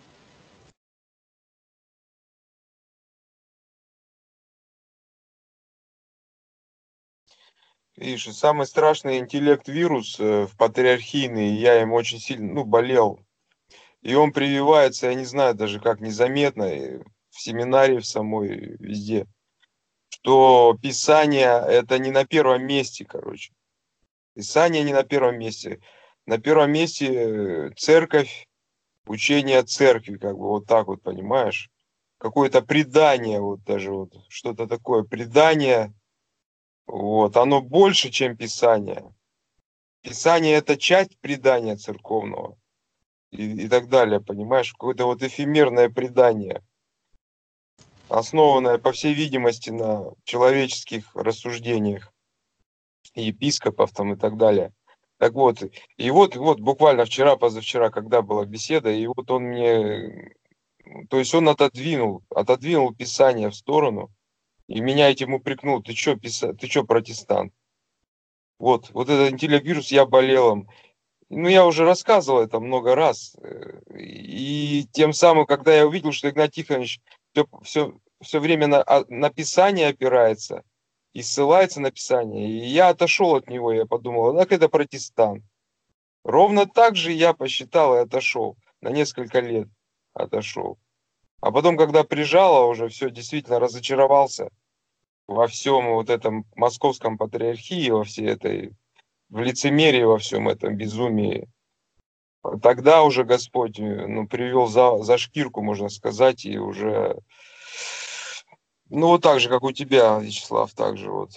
Видишь, и самый страшный интеллект-вирус э, в патриархийный, я им очень сильно, ну, болел. И он прививается, я не знаю даже как, незаметно, и в семинарии в самой, везде, что Писание это не на первом месте, короче. Писание не на первом месте. На первом месте э, церковь, учение церкви, как бы вот так вот, понимаешь? Какое-то предание, вот даже вот что-то такое, предание, вот, оно больше, чем Писание. Писание это часть предания церковного и, и так далее, понимаешь? Какое-то вот эфемерное предание, основанное, по всей видимости, на человеческих рассуждениях епископов там и так далее. Так вот, и вот, вот буквально вчера, позавчера, когда была беседа, и вот он мне, то есть он отодвинул, отодвинул Писание в сторону, и меня этим упрекнул, ты что, писа... ты что, протестант? Вот, вот этот интеллект-вирус, я болел им. Ну, я уже рассказывал это много раз. И тем самым, когда я увидел, что Игнат Тихонович все, все, все время на, на Писание опирается и ссылается на Писание, и я отошел от него, я подумал, так это протестант. Ровно так же я посчитал и отошел. На несколько лет отошел. А потом, когда прижало уже, все, действительно разочаровался во всем вот этом московском патриархии, во всей этой, в лицемерии, во всем этом безумии. Тогда уже Господь, ну, привел за, за шкирку, можно сказать, и уже, ну, вот так же, как у тебя, Вячеслав, так же вот.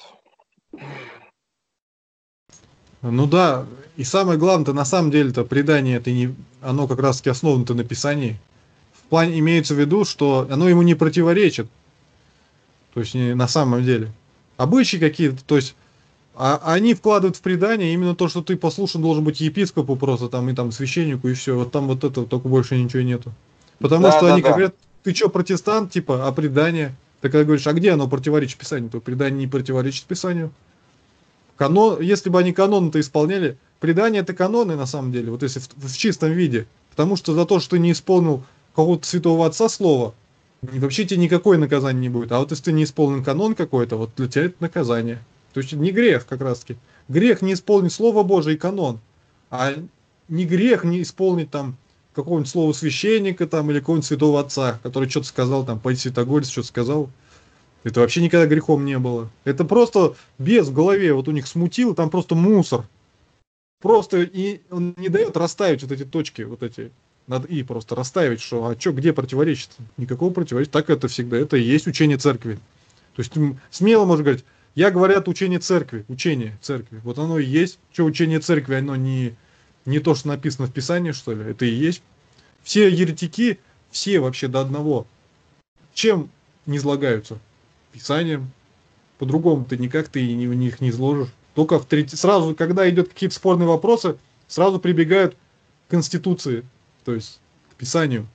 Ну да, и самое главное-то на самом деле-то предание это не, оно как раз таки основано-то на Писании. В плане имеется в виду, что оно ему не противоречит. То есть не, на самом деле. Обычаи какие-то, то есть а, они вкладывают в предание именно то, что ты послушан должен быть епископу просто там и там священнику и все. Вот там вот этого только больше ничего нету. Потому Да, что да, они да. говорят, ты что, протестант, типа, а предание? Ты когда говоришь, а где оно противоречит Писанию? То предание не противоречит Писанию. Канон, если бы они каноны-то исполняли, предание это каноны на самом деле, вот если в, в чистом виде. Потому что за то, что ты не исполнил какого-то святого отца слова, И вообще тебе никакое наказание не будет. А вот если ты не исполнен канон какой-то, вот для тебя это наказание. То есть не грех как раз таки. Грех не исполнить Слово Божие и канон. А не грех не исполнить там какого-нибудь слова священника там или какого-нибудь святого отца, который что-то сказал, там, пойти святогорец что-то сказал. Это вообще никогда грехом не было. Это просто без в голове вот у них смутило, там просто мусор. Просто и он не дает расставить вот эти точки, вот эти, надо и просто расставить, что, а что, где противоречит? Никакого противоречия, так это всегда, это и есть учение церкви. То есть смело можно говорить, я говорят учение церкви, учение церкви, вот оно и есть. Что учение церкви, оно не, не то, что написано в Писании, что ли, это и есть. Все еретики, все вообще до одного, чем не излагаются? Писанием. По-другому ты никак ты в них не изложишь. Только авторитет. Сразу, когда идет какие-то спорные вопросы, сразу прибегают к Конституции, то есть к Писанию.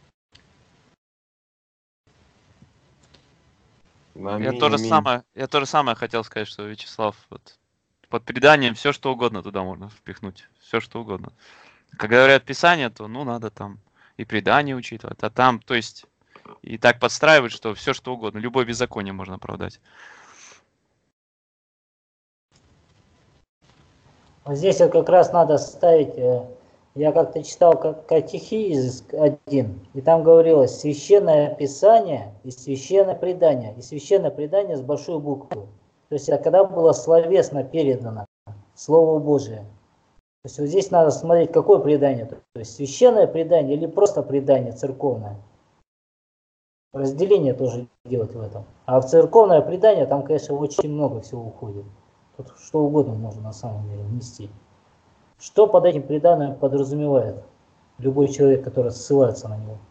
Аминь, Я то же аминь. самое, я то же самое хотел сказать, что Вячеслав, вот, под преданием все что угодно туда можно впихнуть, все что угодно. Когда говорят Писание, то ну надо там и предание учитывать, а там, то есть и так подстраивать, что все что угодно, любое беззаконие можно оправдать. Вот здесь вот как раз надо ставить, э, я как-то читал как катехизис один, и там говорилось священное писание и священное предание, и священное предание с большой буквы. То есть это когда было словесно передано Слово Божие. То есть вот здесь надо смотреть, какое предание, то есть священное предание или просто предание церковное. Разделение тоже делать в этом. А в церковное предание там, конечно, очень много всего уходит. Тут что угодно можно на самом деле внести. Что под этим преданием подразумевает любой человек, который ссылается на него?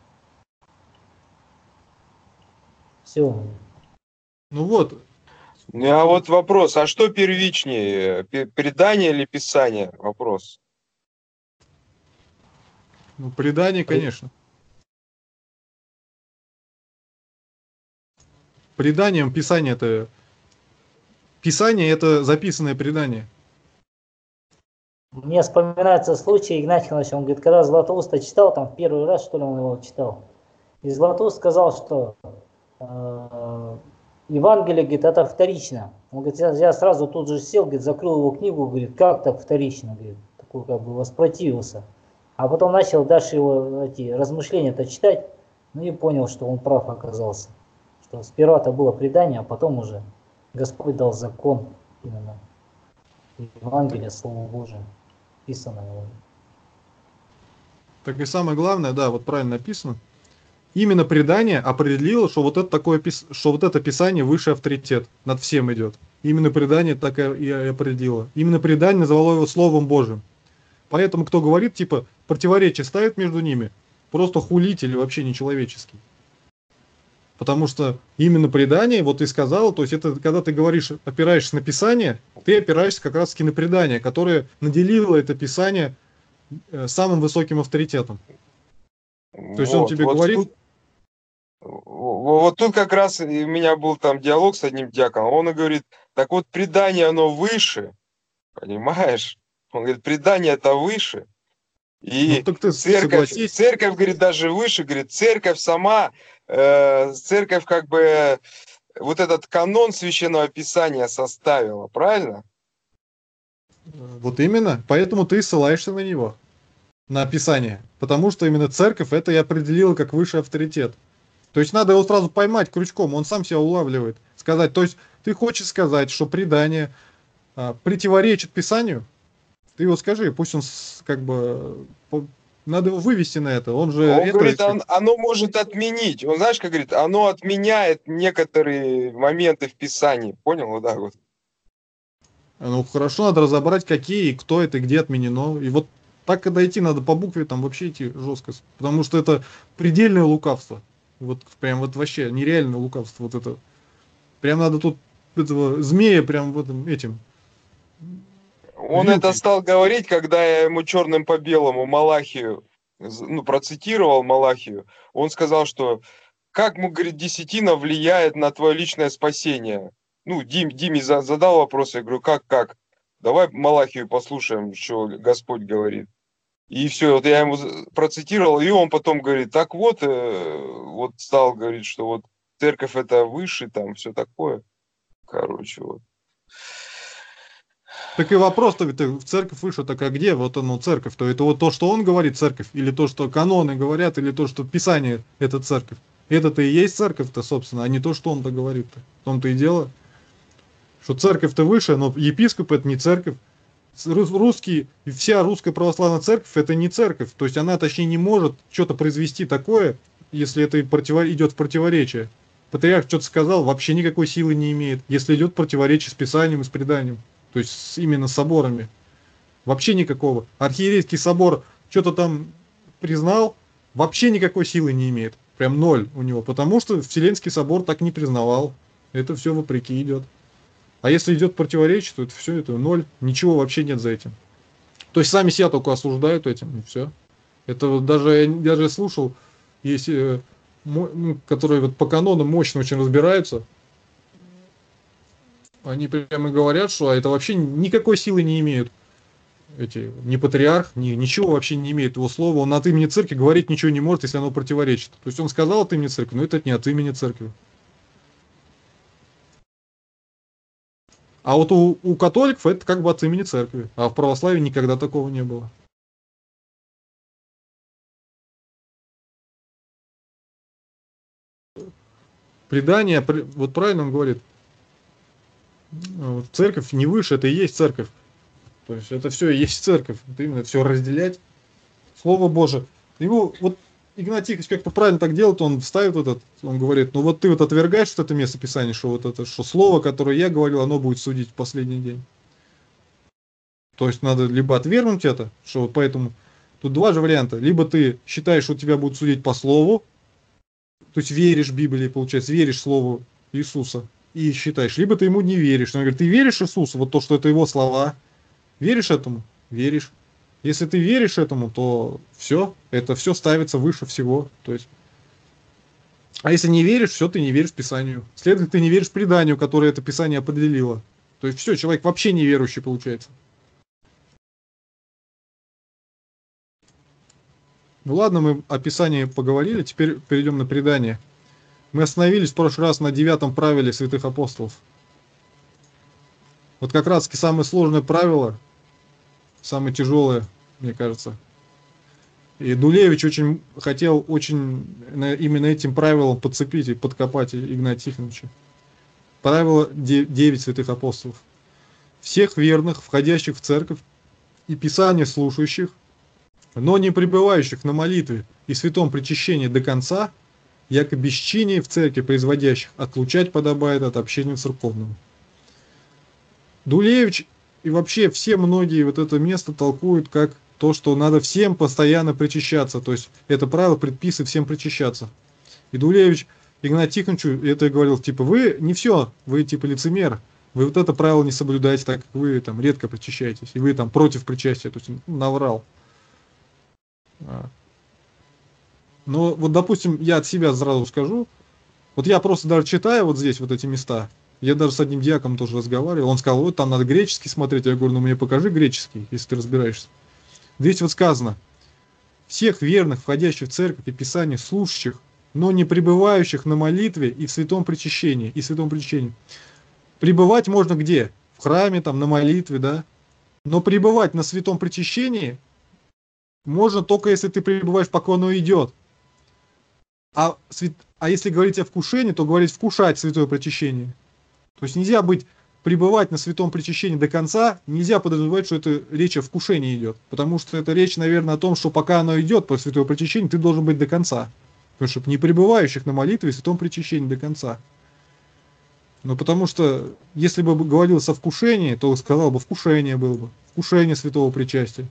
Все. Ну вот, Ну, а вот вопрос, а что первичнее, пе- предание или писание? Вопрос. ну, предание, конечно. Преданием Писание это... Писание это записанное предание. Мне вспоминается случай Игнатий Иванович, он говорит, когда Златоуста читал, там в первый раз, что ли, он его читал. И Златоуст сказал, что э, Евангелие, говорит, это вторично. Он говорит, я, я сразу тут же сел, говорит, закрыл его книгу, говорит, как так вторично, говорит, такой как бы воспротивился. А потом начал дальше его эти размышления-то читать, ну и понял, что он прав оказался. Что сперва-то было предание, а потом уже Господь дал закон именно. Евангелие, Слово Божие, писанное. Так и самое главное, да, вот правильно написано. Именно предание определило, что вот это такое, пис- что вот это Писание высший авторитет над всем идет. Именно предание так и и определило. Именно предание называло его Словом Божьим. Поэтому кто говорит, типа, противоречие ставит между ними, просто хулитель вообще нечеловеческий. Потому что именно предание, вот ты сказал, то есть это когда ты говоришь, опираешься на Писание, ты опираешься как раз таки на предание, которое наделило это Писание э, самым высоким авторитетом. То есть он Вот, тебе вот говорит, тут, во- вот тут как раз и у меня был там диалог с одним дьяконом, он и говорит, так вот предание оно выше, понимаешь? Он говорит, предание это выше. ну И так ты церковь, согласись, церковь, говорит, даже выше, говорит, церковь сама, э, церковь как бы вот этот канон Священного Писания составила, правильно? вот именно, поэтому ты ссылаешься на него, на Писание. Потому что именно церковь это и определила как высший авторитет. То есть надо его сразу поймать крючком, он сам себя улавливает. Сказать, то есть ты хочешь сказать, что предание а, противоречит Писанию? Ты его скажи, пусть он с- как бы... по- Надо его вывести на это. Он же Он это... говорит, он- оно может отменить. Он, знаешь, как говорит, оно отменяет некоторые моменты в Писании. Понял? Вот так вот. Ну хорошо, надо разобрать, какие и кто это, и где отменено. И вот так, когда идти, надо по букве там вообще идти жестко. Потому что это предельное лукавство. Вот прям вот вообще нереальное лукавство. Вот это. Прям надо тут этого змея прям в этом этим. Он Вилкой. это стал говорить, когда я ему черным по белому Малахию, з- ну, процитировал Малахию. Он сказал, что как, ему, говорит, десятина влияет на твое личное спасение. Ну, Дим, Диме за- задал вопрос, я говорю, как, как? Давай Малахию послушаем, что Господь говорит. И все, вот я ему процитировал, и он потом говорит, так вот, вот стал говорить, что вот церковь это выше, там все такое. Короче, вот. Так и вопрос-то, в церковь выше, так а где вот оно церковь? То это вот то, что он говорит церковь, или то, что каноны говорят, или то, что Писание это церковь? Это-то и есть церковь-то, собственно, а не то, что он-то говорит-то. В том-то и дело, что церковь-то выше, но епископ это не церковь. Русский, вся русская православная церковь это не церковь, то есть она точнее не может что-то произвести такое, если это против... идет в противоречие. Патриарх что-то сказал, вообще никакой силы не имеет, если идет противоречие с Писанием и с преданием, то есть с, именно с соборами. Вообще никакого. Архиерейский собор что-то там признал, вообще никакой силы не имеет, прям ноль у него, потому что Вселенский собор так не признавал, это все вопреки идет. А если идет противоречие, то это все, это ноль, ничего вообще нет за этим. То есть сами себя только осуждают этим, и все. Это вот даже, я даже слушал, есть, э, мо, которые вот по канонам мощно очень разбираются, они прямо говорят, что это вообще никакой силы не имеют. Эти, ни патриарх, ни, ничего вообще не имеет его слова. Он от имени церкви говорить ничего не может, если оно противоречит. То есть он сказал от имени церкви, но это не от имени церкви. А вот у, у католиков это как бы от имени церкви, а в православии никогда такого не было. Предание, вот правильно он говорит, церковь не выше, это и есть церковь. То есть это все и есть церковь, это именно все разделять. Слово Божие. Его вот Игнатий Тихонович как-то правильно так делает, он вставит этот, он говорит, ну вот ты вот отвергаешь вот это место Писания, что вот это, что слово, которое я говорил, оно будет судить в последний день. То есть надо либо отвергнуть это, что вот поэтому, тут два же варианта, либо ты считаешь, что тебя будут судить по слову, то есть веришь Библии, получается, веришь слову Иисуса и считаешь, либо ты ему не веришь. Он говорит, ты веришь Иисусу, вот то, что это его слова, веришь этому? Веришь. Если ты веришь этому, то все, это все ставится выше всего. То есть, а если не веришь, все, ты не веришь Писанию. Следовательно, ты не веришь преданию, которое это Писание определило. То есть все, человек вообще неверующий получается. Ну ладно, мы о Писании поговорили, теперь перейдем на предание. Мы остановились в прошлый раз на девятом правиле святых апостолов. Вот как раз таки самое сложное правило, самое тяжелое, мне кажется. И Дулевич очень хотел очень именно этим правилом подцепить и подкопать Игнатия Тихоновича. Правило девять святых апостолов. Всех верных, входящих в церковь и Писание слушающих, но не пребывающих на молитве и святом причащении до конца, яко бесчиние в церкви производящих, отлучать подобает от общения церковного. Дулевич и вообще все многие вот это место толкуют как то, что надо всем постоянно причащаться. То есть это правило предписывает всем причащаться. И Дулевич Игнатию Тихоновичу это говорил, типа, вы не все, вы типа лицемер. Вы вот это правило не соблюдаете, так как вы там редко причащаетесь. И вы там против причастия, то есть наврал. Но вот, допустим, я от себя сразу скажу. Вот я просто даже читаю вот здесь вот эти места. Я даже с одним диаконом тоже разговаривал. Он сказал, вот там надо греческий смотреть. Я говорю, ну мне покажи греческий, если ты разбираешься. Здесь вот сказано. Всех верных, входящих в церковь и Писание слушающих, но не пребывающих на молитве и в святом причащении. И святом причащении. Пребывать можно где? В храме, там, на молитве, да? Но пребывать на святом причащении можно только если ты пребываешь, пока оно идет. А, свят... а если говорить о вкушении, то говорить вкушать святое причащение. То есть нельзя быть, пребывать на святом причащении до конца, нельзя подразумевать, что это речь о вкушении идет. Потому что это речь, наверное, о том, что пока оно идет по святое причащение, ты должен быть до конца. Потому что не пребывающих на молитве и святом причащении до конца. Ну потому что, если бы говорилось о вкушении, то сказал бы, вкушение было бы. Вкушение святого причастия.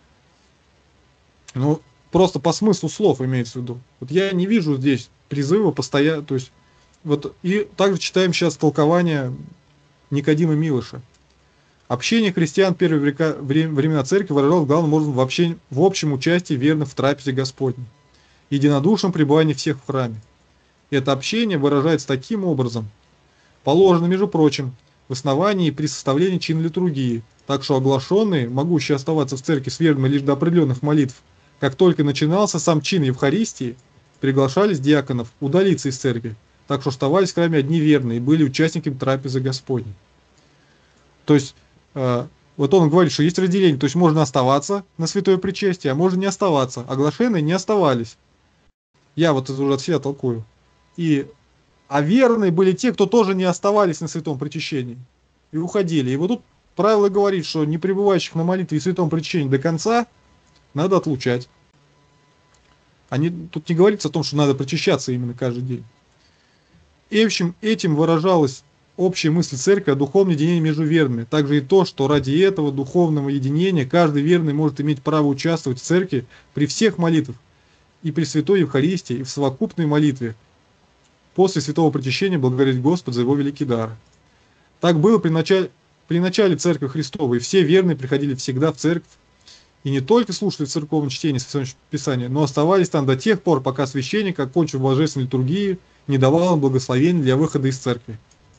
Ну, просто по смыслу слов имеется в виду. Вот я не вижу здесь призыва постоянно, то есть, вот, и также читаем сейчас толкование Никодима Милоша. Общение христиан в первые века, времена церкви выражалось главным образом в, общении, в общем участии верных в трапезе Господней, единодушном пребывании всех в храме. И это общение выражается таким образом, положено, между прочим, в основании и при составлении чин литургии, Так что оглашенные, могущие оставаться в церкви с верными лишь до определенных молитв, как только начинался сам чин Евхаристии, приглашались диаконов удалиться из церкви, так что оставались в храме одни верные и были участниками трапезы Господней. То есть, э, вот он говорит, что есть разделение, то есть можно оставаться на святое причастие, а можно не оставаться. Оглашенные не оставались. Я вот это уже от себя толкую. И, а верные были те, кто тоже не оставались на святом причащении и уходили. И вот тут правило говорит, что не пребывающих на молитве и святом причащении до конца надо отлучать. Они, тут не говорится о том, что надо причащаться именно каждый день. И, в общем, этим выражалась общая мысль церкви о духовном единении между верными. Также и то, что ради этого духовного единения каждый верный может иметь право участвовать в церкви при всех молитвах, и при святой Евхаристии, и в совокупной молитве. После святого причащения благодарить Господа за его великий дар. Так было при начале, при начале Церкви Христовой. Все верные приходили всегда в церковь и не только слушали церковное чтение Священного Писания, но оставались там до тех пор, пока священник, окончив божественную литургию, не давал им благословения для выхода из церкви.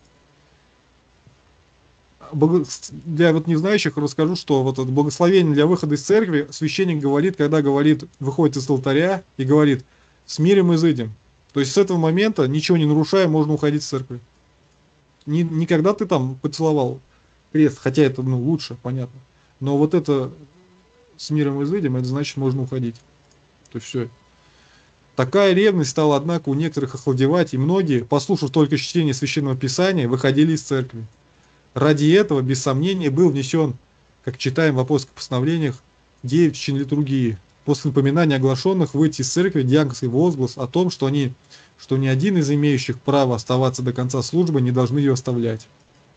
Для вот незнающих расскажу, что вот это благословение для выхода из церкви священник говорит, когда говорит, выходит из алтаря и говорит: «С миром изыдем». То есть с этого момента, ничего не нарушая, можно уходить из церкви. Не, не когда ты там поцеловал крест, хотя это ну, лучше, понятно. Но вот это «с миром изыдем», это значит, можно уходить. То есть все. Такая ревность стала, однако, у некоторых охладевать, и многие, послушав только чтение Священного Писания, выходили из церкви. Ради этого, без сомнения, был внесен, как читаем в апостольских постановлениях, девять чин литургии. После напоминания оглашенных выйти из церкви диаконский возглас о том, что, они, что ни один из имеющих право оставаться до конца службы не должны ее оставлять.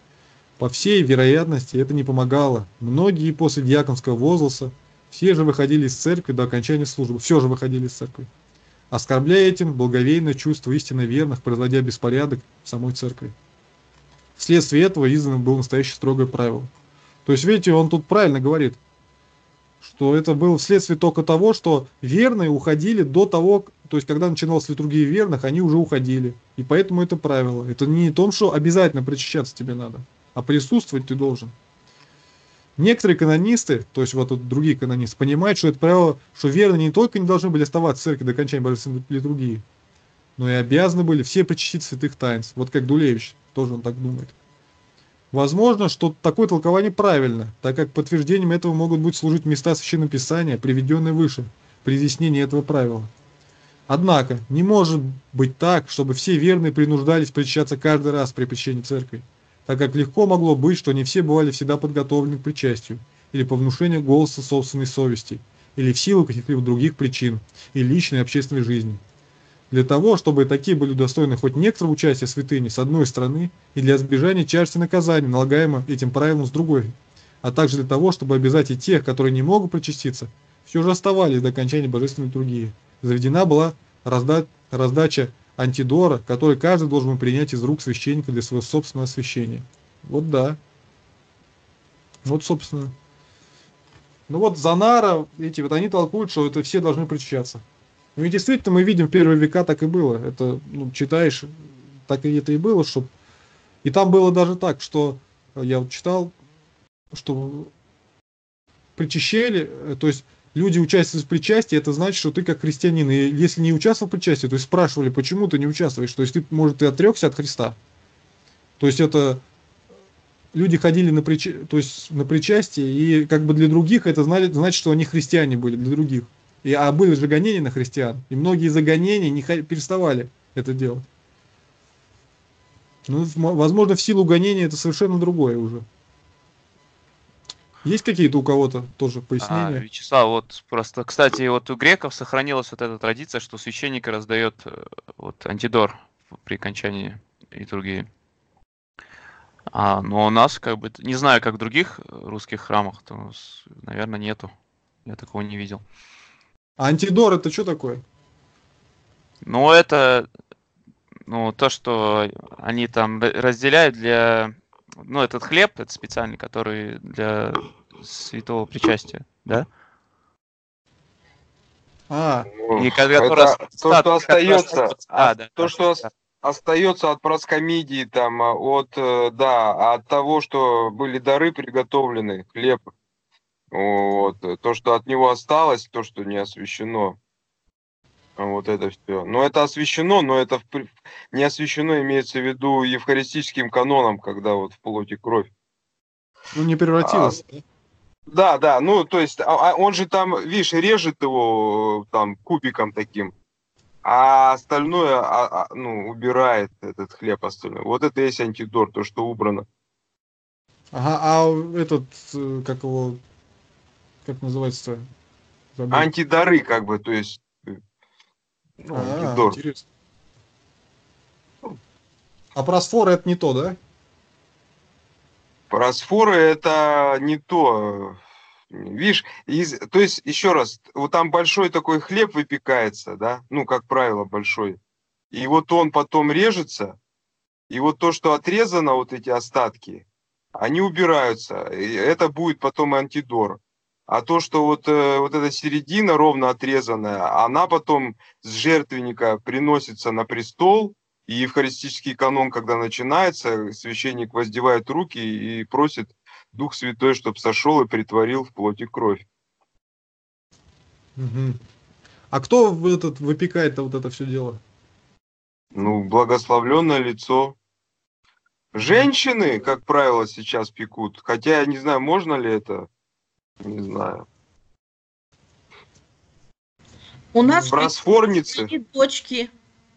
По всей вероятности это не помогало. Многие после диаконского возгласа все же выходили из церкви до окончания службы, все же выходили из церкви, оскорбляя этим благоговейное чувство истинно верных, производя беспорядок в самой церкви. Вследствие этого издано было настоящее строгое правило. То есть, видите, он тут правильно говорит, что это было вследствие только того, что верные уходили до того, то есть, когда начиналась литургия верных, они уже уходили. И поэтому это правило. Это не о том, что обязательно причащаться тебе надо, а присутствовать ты должен. Некоторые канонисты, то есть вот тут другие канонисты, понимают, что это правило, что верные не только не должны были оставаться в церкви до окончания божественной литургии, но и обязаны были все причастить святых таинств. Вот как Дулевич, тоже он так думает. Возможно, что такое толкование правильно, так как подтверждением этого могут быть служить места Священного Писания, приведенные выше, при изъяснении этого правила. Однако, не может быть так, чтобы все верные принуждались причащаться каждый раз при посещении церкви, так как легко могло быть, что не все бывали всегда подготовлены к причастию, или по внушению голоса собственной совести, или в силу каких-либо других причин, или личной и общественной жизни. Для того, чтобы такие были достойны хоть некоторого участия в святыне с одной стороны, и для избежания тяжести наказания, налагаемого этим правилом с другой, а также для того, чтобы обязать и тех, которые не могут причаститься, все же оставались до окончания божественной литургии. Заведена была разда... раздача антидора, который каждый должен был принять из рук священника для своего собственного освящения. Вот да. Вот, собственно. Ну вот Занара, эти вот они толкуют, что это все должны причащаться. Ну и действительно, мы видим, в первые века так и было. Это, ну, читаешь, так и это и было, что... И там было даже так, что я вот читал, что причащали, то есть люди участвуют в причастии, это значит, что ты как христианин. И если не участвовал в причастии, то есть спрашивали, почему ты не участвуешь. То есть ты, может, ты отрекся от Христа. То есть это... Люди ходили на, прича... то есть, на причастие, и как бы для других это знали, значит, что они христиане были, для других. И, а были же гонения на христиан, и многие из-за гонений не переставали это делать. Ну, возможно, в силу гонения это совершенно другое уже. Есть какие-то у кого-то тоже пояснения? А, Вячеслав, вот просто, кстати, вот у греков сохранилась вот эта традиция, что священник раздает вот антидор при окончании литургии. А, но у нас, как бы, не знаю, как в других русских храмах, то, наверное, нету. Я такого не видел. А антидор это что такое? Ну, это, ну, то, что они там разделяют для... Ну, этот хлеб, это специальный, который для святого причастия, да? А, Ну, И когда это раз- то, что остаток, остается, остается, а да, да, то, да, что, да. остается от проскомидии, там, а, от, э, да, от того, что были дары приготовлены, хлеб, вот, э, то, что от него осталось, то, что не освящено, вот это все. Но это освящено, но это в при- не освящено имеется в виду евхаристическим каноном, когда вот в плоти кровь. Ну, не А, превратилось. да, да, ну, то есть, а- а он же там, видишь, режет его э, там кубиком таким, а остальное, а- а, ну, убирает этот хлеб остальной. Вот это и есть антидор, то, что убрано. Ага, а этот, э, как его, как называется-то? Забыл. Антидары, как бы, то есть, э, ну, А, антидор. интересно. А просфора это не то, да? Просфоры это не то. Видишь, из, то есть, еще раз, вот там большой такой хлеб выпекается, да, ну, как правило, большой. И вот он потом режется, и вот то, что отрезано, вот эти остатки, они убираются. И это будет потом антидор. А то, что вот, э, вот эта середина ровно отрезанная, она потом с жертвенника приносится на престол, и евхаристический канон, когда начинается, священник воздевает руки и просит Дух Святой, чтобы сошел и притворил в плоти кровь. Мгм. А кто в этот выпекает-то вот это все дело? Ну, благословленное лицо. Женщины, как правило, сейчас пекут. Хотя я не знаю, можно ли это, не знаю. У нас Просфорницы. и дочки,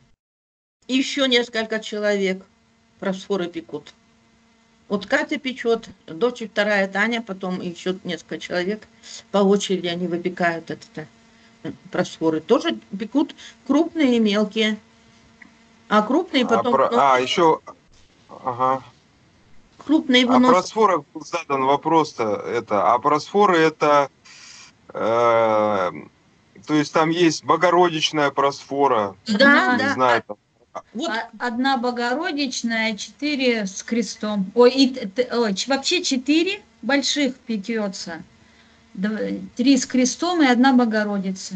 и еще несколько человек просфоры пекут. Вот Катя печет, дочь вторая Таня, потом еще несколько человек по очереди они выпекают это просфоры. Тоже пекут крупные и мелкие. А крупные А, потом... про- ну, а, еще, ага. крупные О выносят. просфорах был задан вопрос-то, это, а просфоры это, э, то есть там есть богородичная просфора, Да, не да. знаю, там, Вот А- Одна Богородичная, четыре с крестом. Ой, и, т- т- ой, ч- вообще четыре больших пекется. Дв- Три с крестом и одна Богородица.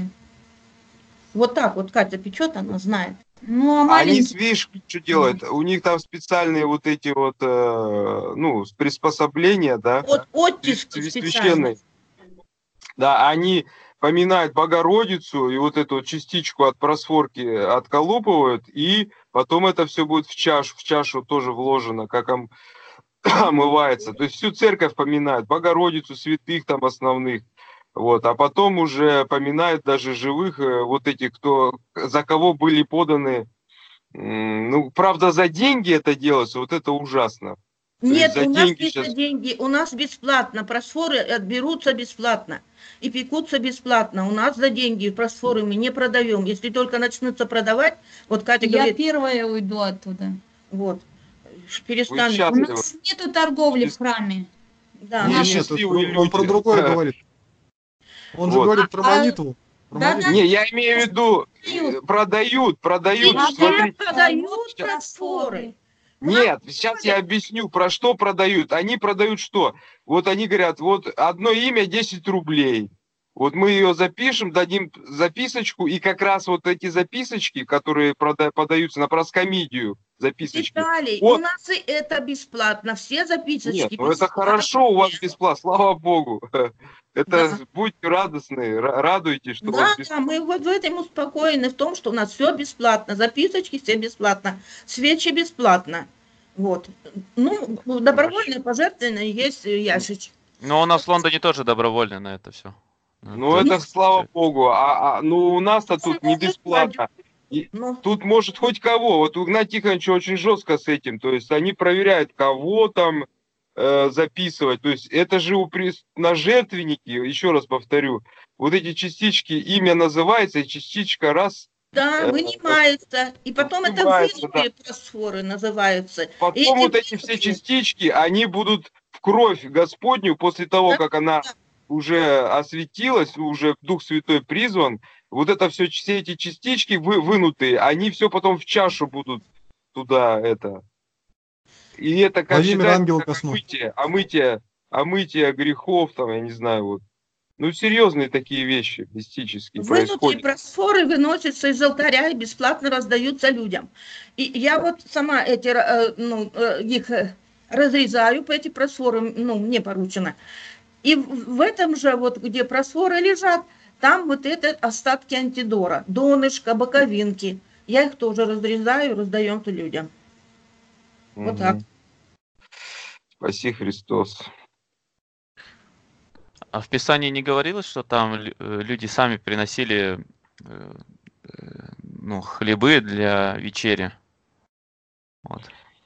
вот так вот Катя печет, она знает. Ну, а они, маленькие... видишь, что делают, у них там специальные вот эти вот, э, ну, приспособления, да, Вот оттиски свя- специальные. священные, да, они поминают Богородицу и вот эту частичку от просфорки отколупывают, и потом это все будет в чашу, в чашу тоже вложено, как ом- омывается. То есть всю церковь поминают, Богородицу, святых там основных. Вот, а потом уже поминают даже живых, э, вот этих, кто, за кого были поданы, м, ну, правда, за деньги это делается, вот это ужасно. То есть Нет, за у нас деньги не за сейчас, деньги, у нас бесплатно, просфоры отберутся бесплатно и пекутся бесплатно. У нас за деньги просфоры мы не продаем. Если только начнутся продавать, вот Катя Я говорит, первая уйду оттуда. вот, вы перестанут. У счастливы. нас нету торговли в храме. Да, Не, Не, нас- нет, счастливые это он про люди. другое говорит. Он же Вот. говорит про А- молитву. Про да, молитву. Не, я имею в виду, э, продают, продают, Везде смотрите. продают просфоры. Нет, сейчас я объясню, про что продают. Они продают что? Вот они говорят, вот одно имя десять рублей. Вот мы ее запишем, дадим записочку, и как раз вот эти записочки, которые прода- подаются на проскомидию, записочки. Виталий, Вот. у нас и это бесплатно, все записочки Нет, ну это бесплатно. хорошо, у вас бесплатно, слава богу. Это Да. будьте радостны, ра- радуйтесь, что у Да, вас да, бесплатно. мы вот в этом успокоены, в том, что у нас все бесплатно, записочки все бесплатно, свечи бесплатно. Вот. Ну, добровольное пожертвование есть яшечек. Но у нас в Лондоне тоже добровольно на это все. Ну это слава богу, а, а ну у нас-то тут не бесплатно. И Ну, тут может хоть кого. Вот у Игнатия Тихоновича очень жестко с этим. То есть они проверяют, кого там э, записывать. То есть это же у прес- на жертвеннике, еще раз повторю, вот эти частички, имя называется, и частичка раз. да, Э, вынимается. И потом это вынимается, вынули просфоры называются. Потом И вот эти эти все вынули. частички, они будут в кровь Господню после того, Да, как она уже осветилась, уже Дух Святой призван. Вот это все, все эти частички вы, вынутые, они все потом в чашу будут туда это. И это как Владимир считается, Ангел как коснул. омытие, омытие, омытие грехов, там, я не знаю, вот. Ну, серьезные такие вещи мистические Вынутые происходят. просфоры выносятся из алтаря и бесплатно раздаются людям. И я вот сама эти, э, ну, э, их э, разрезаю, по эти просфоры, ну, мне поручено. И в в этом же, вот где просфоры лежат, там вот это остатки антидора, донышко, боковинки. Я их тоже разрезаю, раздаем людям. Вот так. Мгм. Спаси Христос. А в Писании не говорилось, что там лю- э, люди сами приносили э, э, ну, хлебы для вечери? Вот.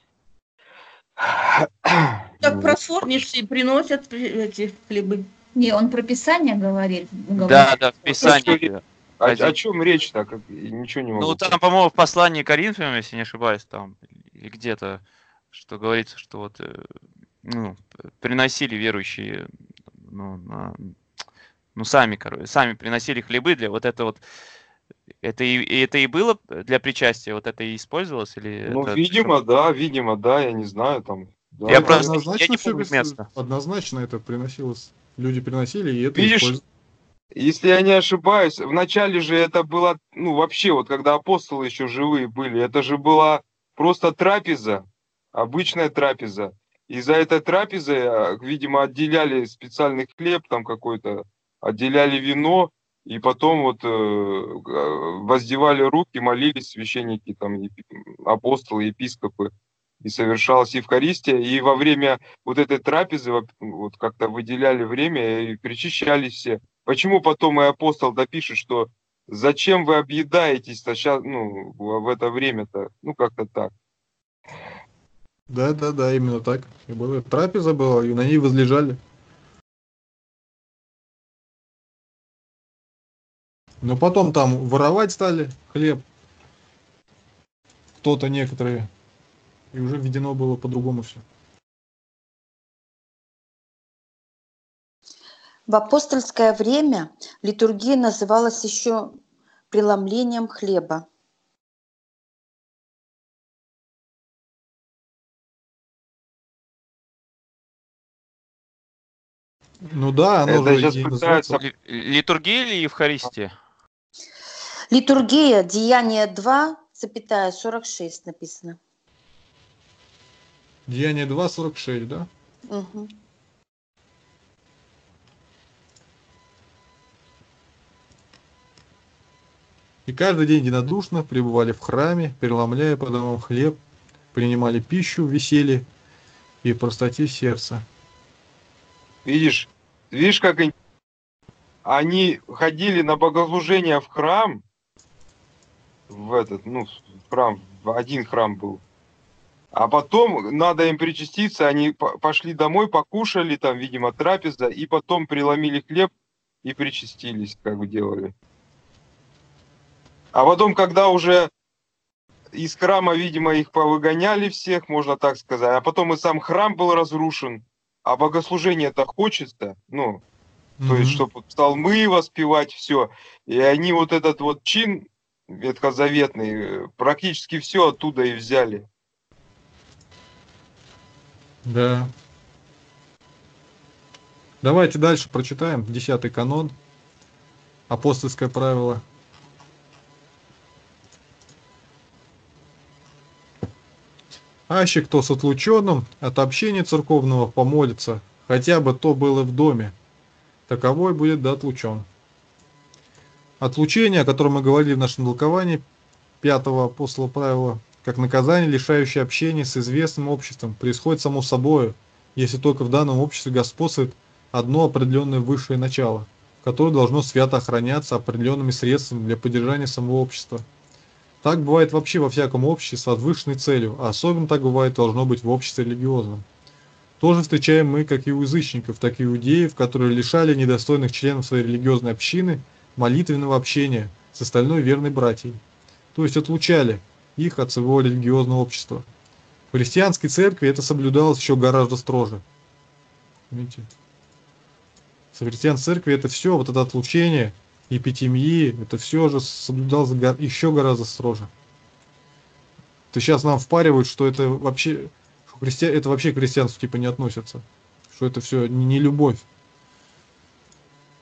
Так Ну, просфор не все приносят при- эти хлебы. Не, он про Писание говорит. говорит. Да, да, в О Писании. чём, э, о, о один. чем речь-то? Как- я ничего не Ну, могу там, понять. по-моему, в послании к Коринфянам, если не ошибаюсь, там, или где-то, что говорится, что вот, э, ну, п- приносили верующие, ну, на- ну, сами, короче, сами приносили хлебы для вот это вот, это и, и это и было для причастия, вот это и использовалось, или Ну, это что? видимо, да, видимо, да, я не знаю, там, Да, да, Я это просто, наверное. я однозначно не все помню места. однозначно это приносилось. Люди приносили, и это Видишь, использовали. если я не ошибаюсь, вначале же это было, ну, вообще, вот когда апостолы еще живые были, это же была просто трапеза, обычная трапеза. И за этой трапезой, а, видимо, отделяли специальный хлеб там какой-то, отделяли вино, и потом вот э, э, воздевали руки, молились священники, там, епи- апостолы, епископы, и совершалась Евхаристия, и во время вот этой трапезы вот вот как-то выделяли время и причащались все. Почему потом и апостол допишет, что зачем вы объедаетесь-то сейчас, ну, в в это время-то, ну, как-то так. Да, да, да, именно так. И было. Трапеза была, и на ней возлежали. Но потом там воровать стали хлеб, кто-то некоторые, и уже введено было по-другому все. В апостольское время литургия называлась еще преломлением хлеба. Ну да, оно Это же сейчас и называется. пытаются... Ли- Литургия или Евхаристия? Литургия, Деяние два, запятая, сорок шесть написано. Деяние два сорок шесть, да? Мгм. И каждый день единодушно пребывали в храме, переломляя по домам хлеб, принимали пищу в веселье и простоте сердца. Видишь, видишь, как они они ходили на богослужение в храм, в этот, ну, в храм, в один храм был. А потом надо им причаститься, они по- пошли домой, покушали, там, видимо, трапеза, и потом преломили хлеб и причастились, как бы делали. А потом, когда уже из храма, видимо, их повыгоняли всех, можно так сказать, а потом и сам храм был разрушен, а богослужение-то хочется, ну, то есть, Мгм. чтобы псалмы воспевать, все. И они вот этот вот чин ветхозаветный, э, практически все оттуда и взяли. Да. Давайте дальше прочитаем. Десятый канон. Апостольское правило. Аще кто с отлученным от общения церковного помолится, хотя бы то было в доме, таковой будет да отлучен. Отлучение, о котором мы говорили в нашем толковании пятого апостола правила, как наказание, лишающее общения с известным обществом, происходит само собой, если только в данном обществе господствует одно определенное высшее начало, которое должно свято охраняться определенными средствами для поддержания самого общества. Так бывает вообще во всяком обществе с возвышенной целью, а особенно так бывает должно быть в обществе религиозном. Тоже встречаем мы как и у язычников, так и у иудеев, которые лишали недостойных членов своей религиозной общины молитвенного общения с остальной верной братьей, то есть отлучали их от своего религиозного общества. В христианской церкви это соблюдалось еще гораздо строже. Видите? В христианской церкви это все, вот это отлучение, епитемии, это все же соблюдалось еще гораздо строже. То сейчас нам впаривают, что это вообще, что христи... это вообще к христианству типа не относится, что это все не, не любовь.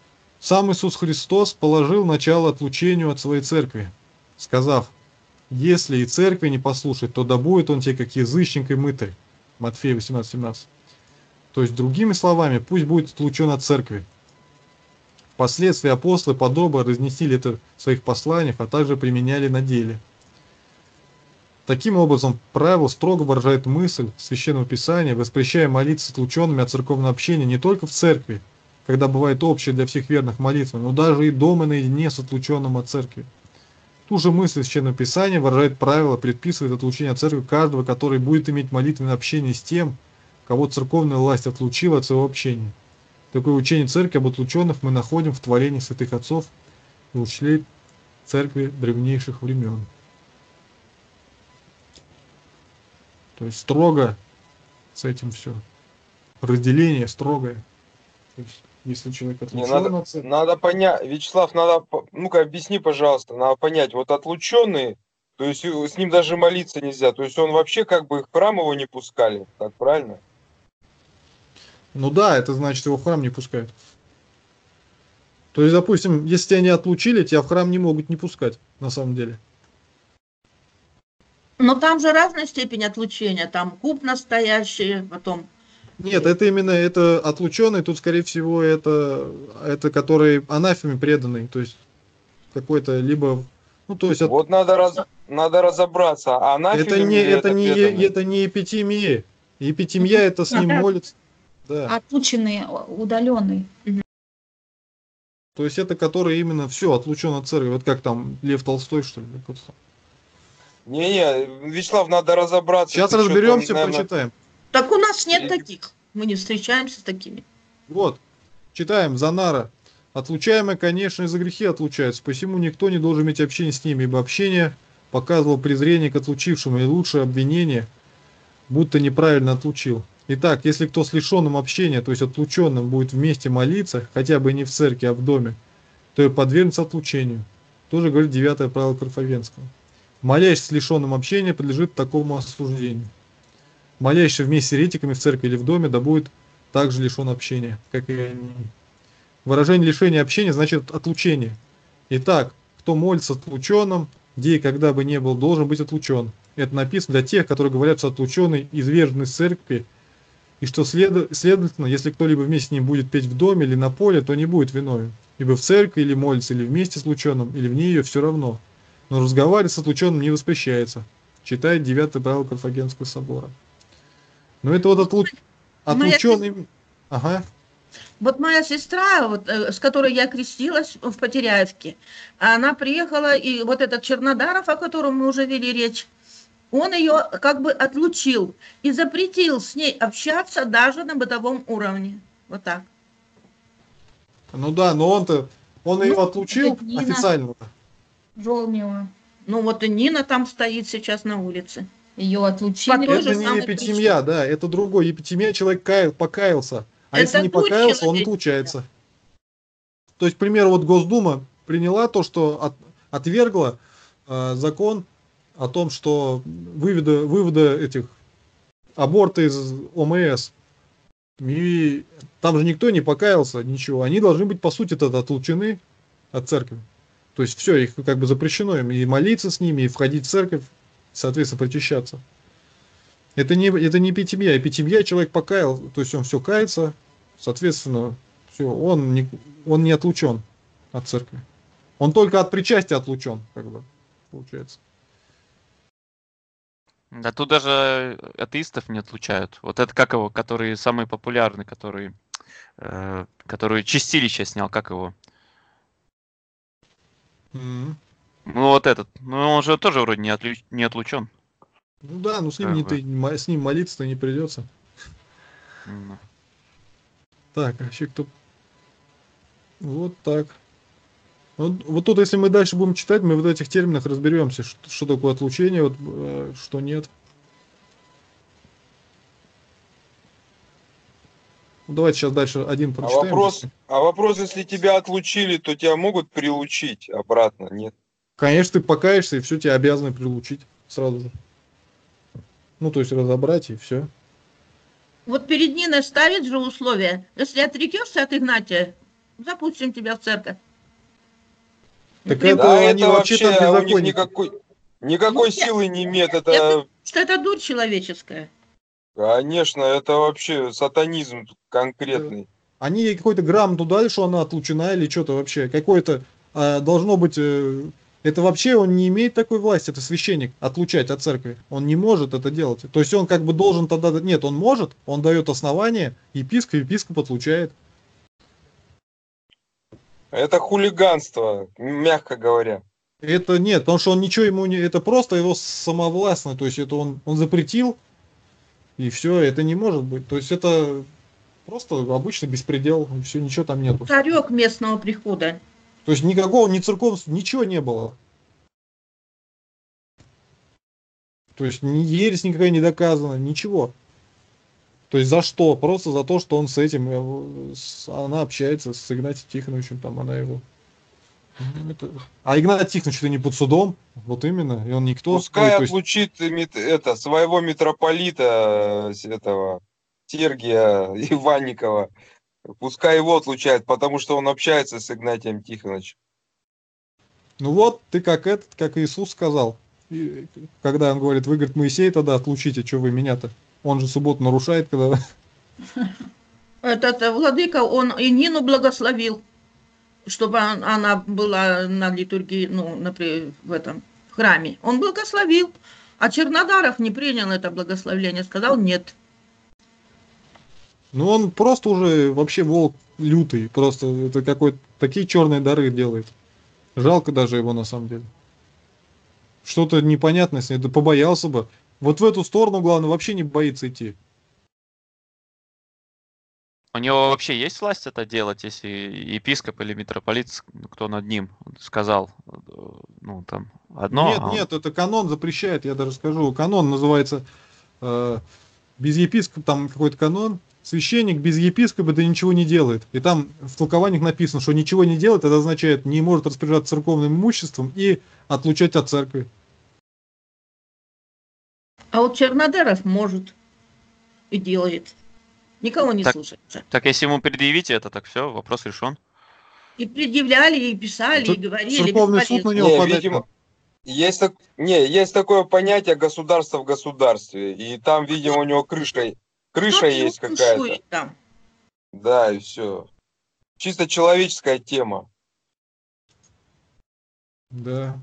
Сам Иисус Христос положил начало отлучению от своей церкви, сказав: «Если и церкви не послушать, то да будет он тебе как язычник и мытарь». Матфея восемнадцать семнадцать. То есть, другими словами, пусть будет отлучен от церкви. Впоследствии апостолы подобно разнесли это в своих посланиях, а также применяли на деле. Таким образом, правило строго выражает мысль Священного Писания, воспрещая молиться с отлученными от церковного общения не только в церкви, когда бывает общее для всех верных молитва, но даже и дома наедине с отлученным от церкви. Ту же мысль Священного Писания выражает правило, предписывает отлучение от церкви каждого, который будет иметь молитвенное общение с тем, кого церковная власть отлучила от своего общения. Такое учение церкви об отлученных мы находим в творении святых отцов и учителей церкви древнейших времен. То есть строго с этим все. Разделение строгое. То есть, если человек Не, отлучен надо, от церкви... надо понять, Вячеслав, надо, по- ну-ка объясни, пожалуйста, надо понять, вот отлученный, то есть э, с ним даже молиться нельзя, то есть он вообще как бы в храм его не пускали, так правильно? Ну да, это значит, его в храм не пускают. То есть, допустим, если тебя не отлучили, тебя в храм не могут не пускать, на самом деле. Но там же разная степень отлучения, там куб настоящий, потом... Нет, это именно это отлученный, тут, скорее всего, это, это который анафеме преданный, то есть какой-то либо, ну то есть от- Вот надо, раз, надо разобраться, а анафеме это не или это не е- преданный? это не епитимия, епитимия это с ним молится, да, Отлученный, удаленный. то есть это который именно все отлучен от церкви, вот как там Лев Толстой что ли, как вот. Не-не, Вячеслав, надо разобраться. Сейчас ты чё-то, разберемся, наверное, почитаем. Так у нас нет Или- таких, мы не встречаемся с такими. Вот, читаем Занара. Отлучаемые, конечно, из-за грехи отлучаются, посему никто не должен иметь общения с ними, ибо общение показывало презрение к отлучившему, и лучшее обвинение, будто неправильно отлучил. Итак, если кто с лишенным общения, то есть отлученным, будет вместе молиться, хотя бы не в церкви, а в доме, то и подвергнется отлучению. Тоже говорит девятое правило Карфагенского. Молящийся с лишенным общения подлежит такому осуждению. Молящийся вместе с еретиками в церкви или в доме, да будет также лишен общения, как и они. Выражение лишения общения значит отлучение. Итак, кто молится с отлученным, где и когда бы не был, должен быть отлучен. Это написано для тех, которые говорят, что отлученный извержен из церкви, и что след... следовательно, если кто-либо вместе с ним будет петь в доме или на поле, то не будет виновен. Ибо в церкви или молится, или вместе с отлученным, или вне ее, все равно. Но разговаривать с отлученным не воспрещается. Читает девятое правило Карфагенского собора. Но это вот отлуч... отлученный... Ага. Вот моя сестра, вот, э, с которой я крестилась в Потеряевке, она приехала, и вот этот Чернодаров, о котором мы уже вели речь, он ее как бы отлучил и запретил с ней общаться даже на бытовом уровне. Вот так. Ну да, но он-то, он ее Ну, отлучил это Нина. официально. Жолнева. Ну вот и Нина там стоит сейчас на улице. Ее отлучили. По той же Это не самой епитимия, да, это другой. Епитимия, человек каял, покаялся. А Это если не тут покаялся, он человек- отлучается. То есть, к примеру, вот Госдума приняла то, что от- отвергла э, закон о том, что вывода, вывода этих аборта из ОМС. И там же никто не покаялся, ничего. Они должны быть, по сути, тогда отлучены от церкви. То есть все, их как бы запрещено им и молиться с ними, и входить в церковь, соответственно, причащаться. Это не, это не эпитимия. Эпитимия человек покаял, то есть он все кается, соответственно, все, он не, он не отлучен от церкви. Он только от причастия отлучен, как бы, получается. Да тут даже атеистов не отлучают. Вот это как его, который самый популярный, который, э, который Чистилище снял, как его? Мгм. Ну вот этот. Ну он же тоже вроде не, отлю- не отлучен. Ну да, ну с ним, Как не, бы. ты- мо- с ним молиться-то не придется. М. Так, а еще кто? Вот так. Вот, вот тут, если мы дальше будем читать, мы в этих терминах разберемся, что, что такое отлучение, вот, э, что нет. Ну, давайте сейчас дальше один А прочитаем. вопрос, а вопрос, если тебя отлучили, то тебя могут прилучить обратно, нет? Конечно, ты покаешься, и все, тебя обязаны прилучить сразу же. Ну, то есть разобрать, и все. Вот перед Ниной ставит же условие, если отрекешься от Игнатия, запустим тебя в церковь. Так При- это Да, они это вообще вообще там у них беззаконники. никакой, никакой Ну, я- силы не имеет. Это, Это, что это дурь человеческая. конечно, это вообще сатанизм конкретный. Они ей какой-то грамоту дали, что она отлучена или что-то вообще. Какое-то а, должно быть... э, это вообще он не имеет такой власти, это священник, отлучать от церкви. Он не может это делать. То есть он как бы должен тогда... Нет, он может, он дает основание, епископ, епископ отлучает. Это хулиганство, мягко говоря. Это нет, потому что он ничего ему не... Это просто его самовластно, то есть это он, он запретил, и все, это не может быть. То есть это просто обычный беспредел, все, ничего там нету. Царек местного прихода. То есть никакого, ни церковного, ничего не было. То есть ни ересь никакая не доказана, ничего. То есть за что? Просто за то, что он с этим, э, с- она общается с Игнатием Тихоновичем, там она его... Ну, это- А Игнат Тихонович это не под судом, вот именно, и он никто. Пускай Ой, то есть- отлучит мит- это, своего митрополита, э, этого Сергия Иванникова. Пускай его отлучает, потому что он общается с Игнатием Тихоновичем. Ну вот, ты как этот, как Иисус сказал, И, когда он говорит, вы, говорит, Моисей тогда отлучите, что вы меня-то? Он же субботу нарушает, когда... Этот э, владыка, он и Нину благословил, чтобы он- она была на литургии, ну, например, в этом в храме. Он благословил, а Чернодаров не принял это благословление, сказал нет. Ну он просто уже вообще волк лютый, просто это какой-то такие черные дары делает. Жалко даже его на самом деле. Что-то непонятное с ней, да побоялся бы. Вот в эту сторону, главное, вообще не боится идти. У него вообще есть власть это делать, если епископ или митрополит, с- кто над ним сказал, э, ну там одно, Нет, а он- нет, это канон запрещает, я даже скажу. Канон называется э, без епископа, там какой-то канон. Священник без епископа да ничего не делает. И там в толкованиях написано, что ничего не делает, это означает не может распоряжаться церковным имуществом и отлучать от церкви. А вот Чернодаров может и делает. Никого не Так. слушается. Так если ему предъявите это, так все, вопрос решен. И предъявляли, и писали, Ц- и говорили. Церковный суд на бесполезно. него Не, подать видимо, надо. Есть, так, не, есть такое понятие государство в государстве. И там, видимо, у него крыша, крыша Кто есть его какая-то. тушует там? Да, и все. Чисто человеческая тема. Да.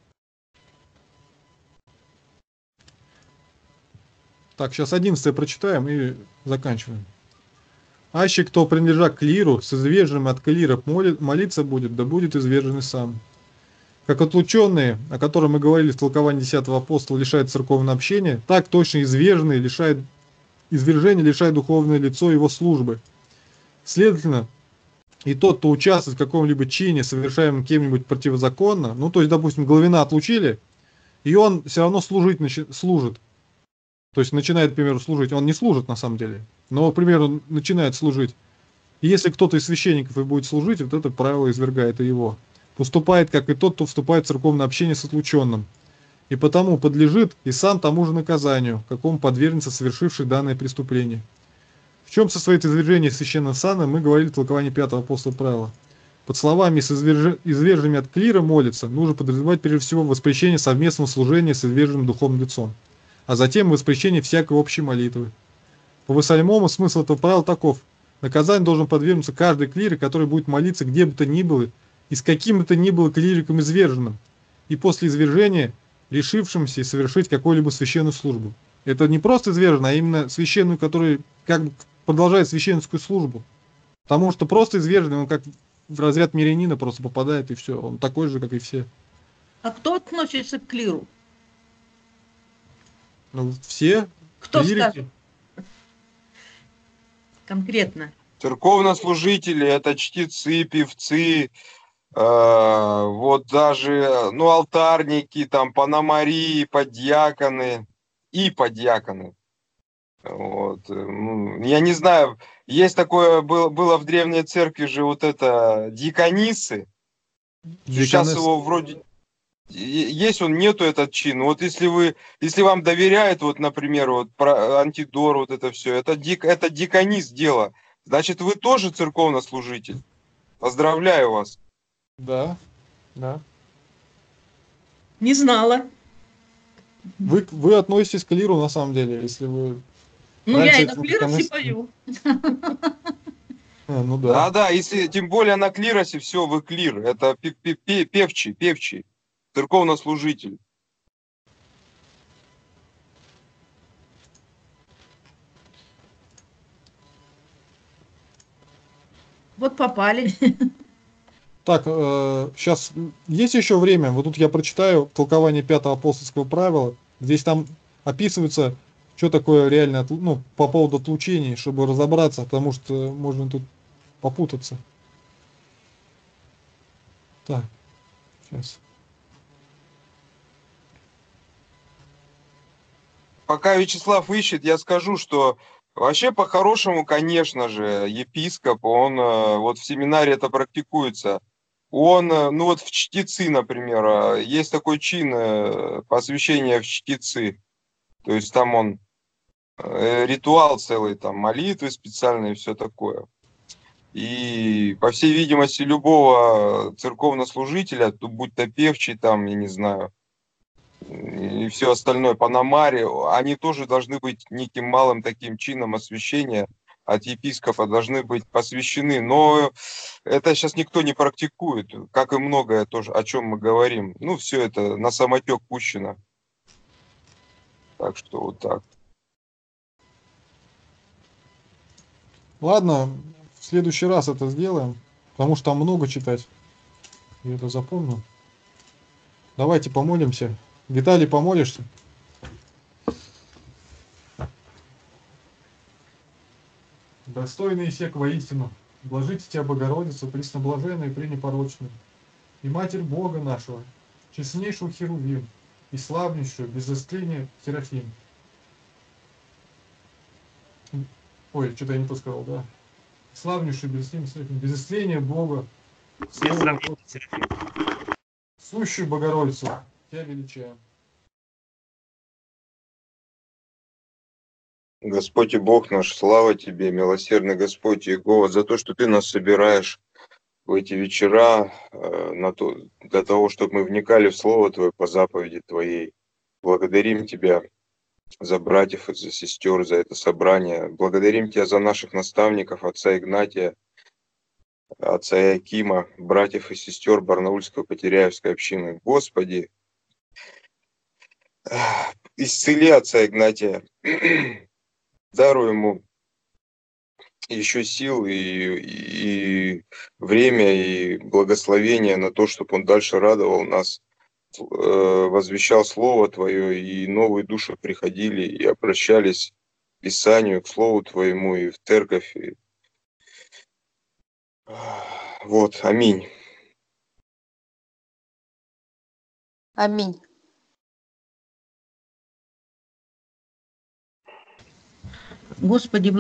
Так, сейчас одиннадцатое прочитаем и заканчиваем. Аще кто принадлежа к клиру, с изверженным от клира моли- молиться будет, да будет извержен и сам. Как отлученные, о котором мы говорили в толковании десятого апостола, лишает церковного общения, так точно изверженные лишает, извержение лишает духовное лицо его службы. Следовательно, и тот, кто участвует в каком-либо чине, совершаемом кем-нибудь противозаконно, ну то есть, допустим, Головина отлучили, и он все равно служить начи- служит. То есть начинает, к примеру, служить. Он не служит на самом деле, но, к примеру, начинает служить. И если кто-то из священников и будет служить, вот это правило извергает и его. Поступает, как и тот, кто вступает в церковное общение с отлученным. И потому подлежит и сам тому же наказанию, какому подвергнется совершивший данное преступление. В чем состоит извержение священного сана, мы говорили в толковании пятого апостола правила. Под словами «с изверж- изверженными от клира молится» нужно подразумевать прежде всего воспрещение совместного служения с изверженным духовным лицом, а затем воспрещение всякой общей молитвы. По Вассальмому смысл этого правила таков. Наказание должен подвергнуться каждый клирик, который будет молиться где бы то ни было и с каким бы то ни было клириком изверженным, и после извержения решившимся совершить какую-либо священную службу. Это не просто изверженный, а именно священную, который как бы продолжает священническую службу. Потому что просто изверженный, он как в разряд мирянина просто попадает и все. Он такой же, как и все. А кто относится к клиру? Ну, все Кто клирики. скажет конкретно? Церковнослужители, это чтецы, певцы, э, вот даже, ну, алтарники, там, пономари, подьяконы и подьяконы. Вот. Ну, я не знаю, есть такое, было, было в древней церкви же вот это диконисы. Сейчас Диконессы. его вроде есть, он нету этот чин. Вот если вы, если вам доверяют, вот, например, вот про антидор, вот это все, это дик, это диконис дело. Значит, вы тоже церковнослужитель. Поздравляю вас. Да, да. Не знала. Вы, вы относитесь к лиру на самом деле, если вы... Ну, я Раньше и на этим клиросе деканес- пою. А, ну да. Да, да, если тем более на клиросе, все, вы клир. Это пе- пе- пе- певчий, певчий, церковнослужитель. Вот попали. Так, сейчас есть еще время. Вот тут я прочитаю толкование пятого апостольского правила. Здесь там описывается, что такое реально, отл- ну, по поводу отлучений, чтобы разобраться, потому что можно тут попутаться. Так, сейчас. Пока Вячеслав ищет, я скажу, что вообще по-хорошему, конечно же, епископ, он э, вот в семинаре это практикуется. Он, э, ну вот в чтецы, например, э, есть такой чин э, посвящения в чтецы. То есть там он э, ритуал целый, там молитвы специальные, все такое. И, по всей видимости, любого церковнослужителя, то будь то певчий там, я не знаю, и все остальное Панамаре, они тоже должны быть неким малым таким чином освящения от епископа, должны быть посвящены. Но это сейчас никто не практикует, как и многое тоже, о чем мы говорим. Ну, все это на самотек пущено. Так что вот так. Ладно, в следующий раз это сделаем, потому что там много читать. Я это запомнил. Давайте помолимся. Виталий, помолишься? Достойный сек воистину, блажите тебя, Богородица, пресноблаженная и пренепорочная, и Матерь Бога нашего, честнейшую Херувим, и славнейшую, без истления Серафим. Ой, что-то я не то сказал, да. Славнейшую, без истления Серафим, без истления Бога, Слово от- сущую Богородицу, тебя величаем. Господь и Бог наш, слава Тебе, милосердный Господь Иегова, за то, что Ты нас собираешь в эти вечера э, на то, для того, чтобы мы вникали в Слово Твое по заповеди Твоей. Благодарим Тебя за братьев и за сестер, за это собрание. Благодарим Тебя за наших наставников, отца Игнатия, отца Якима, братьев и сестер Барнаульской Потеряевской общины. Господи, исцели отца Игнатия, даруй ему еще сил и, и время, и благословение на то, чтобы он дальше радовал нас, э, возвещал Слово Твое, и новые души приходили и обращались к Писанию, к Слову Твоему, и в церковь. И... Вот, аминь. Аминь. Господи,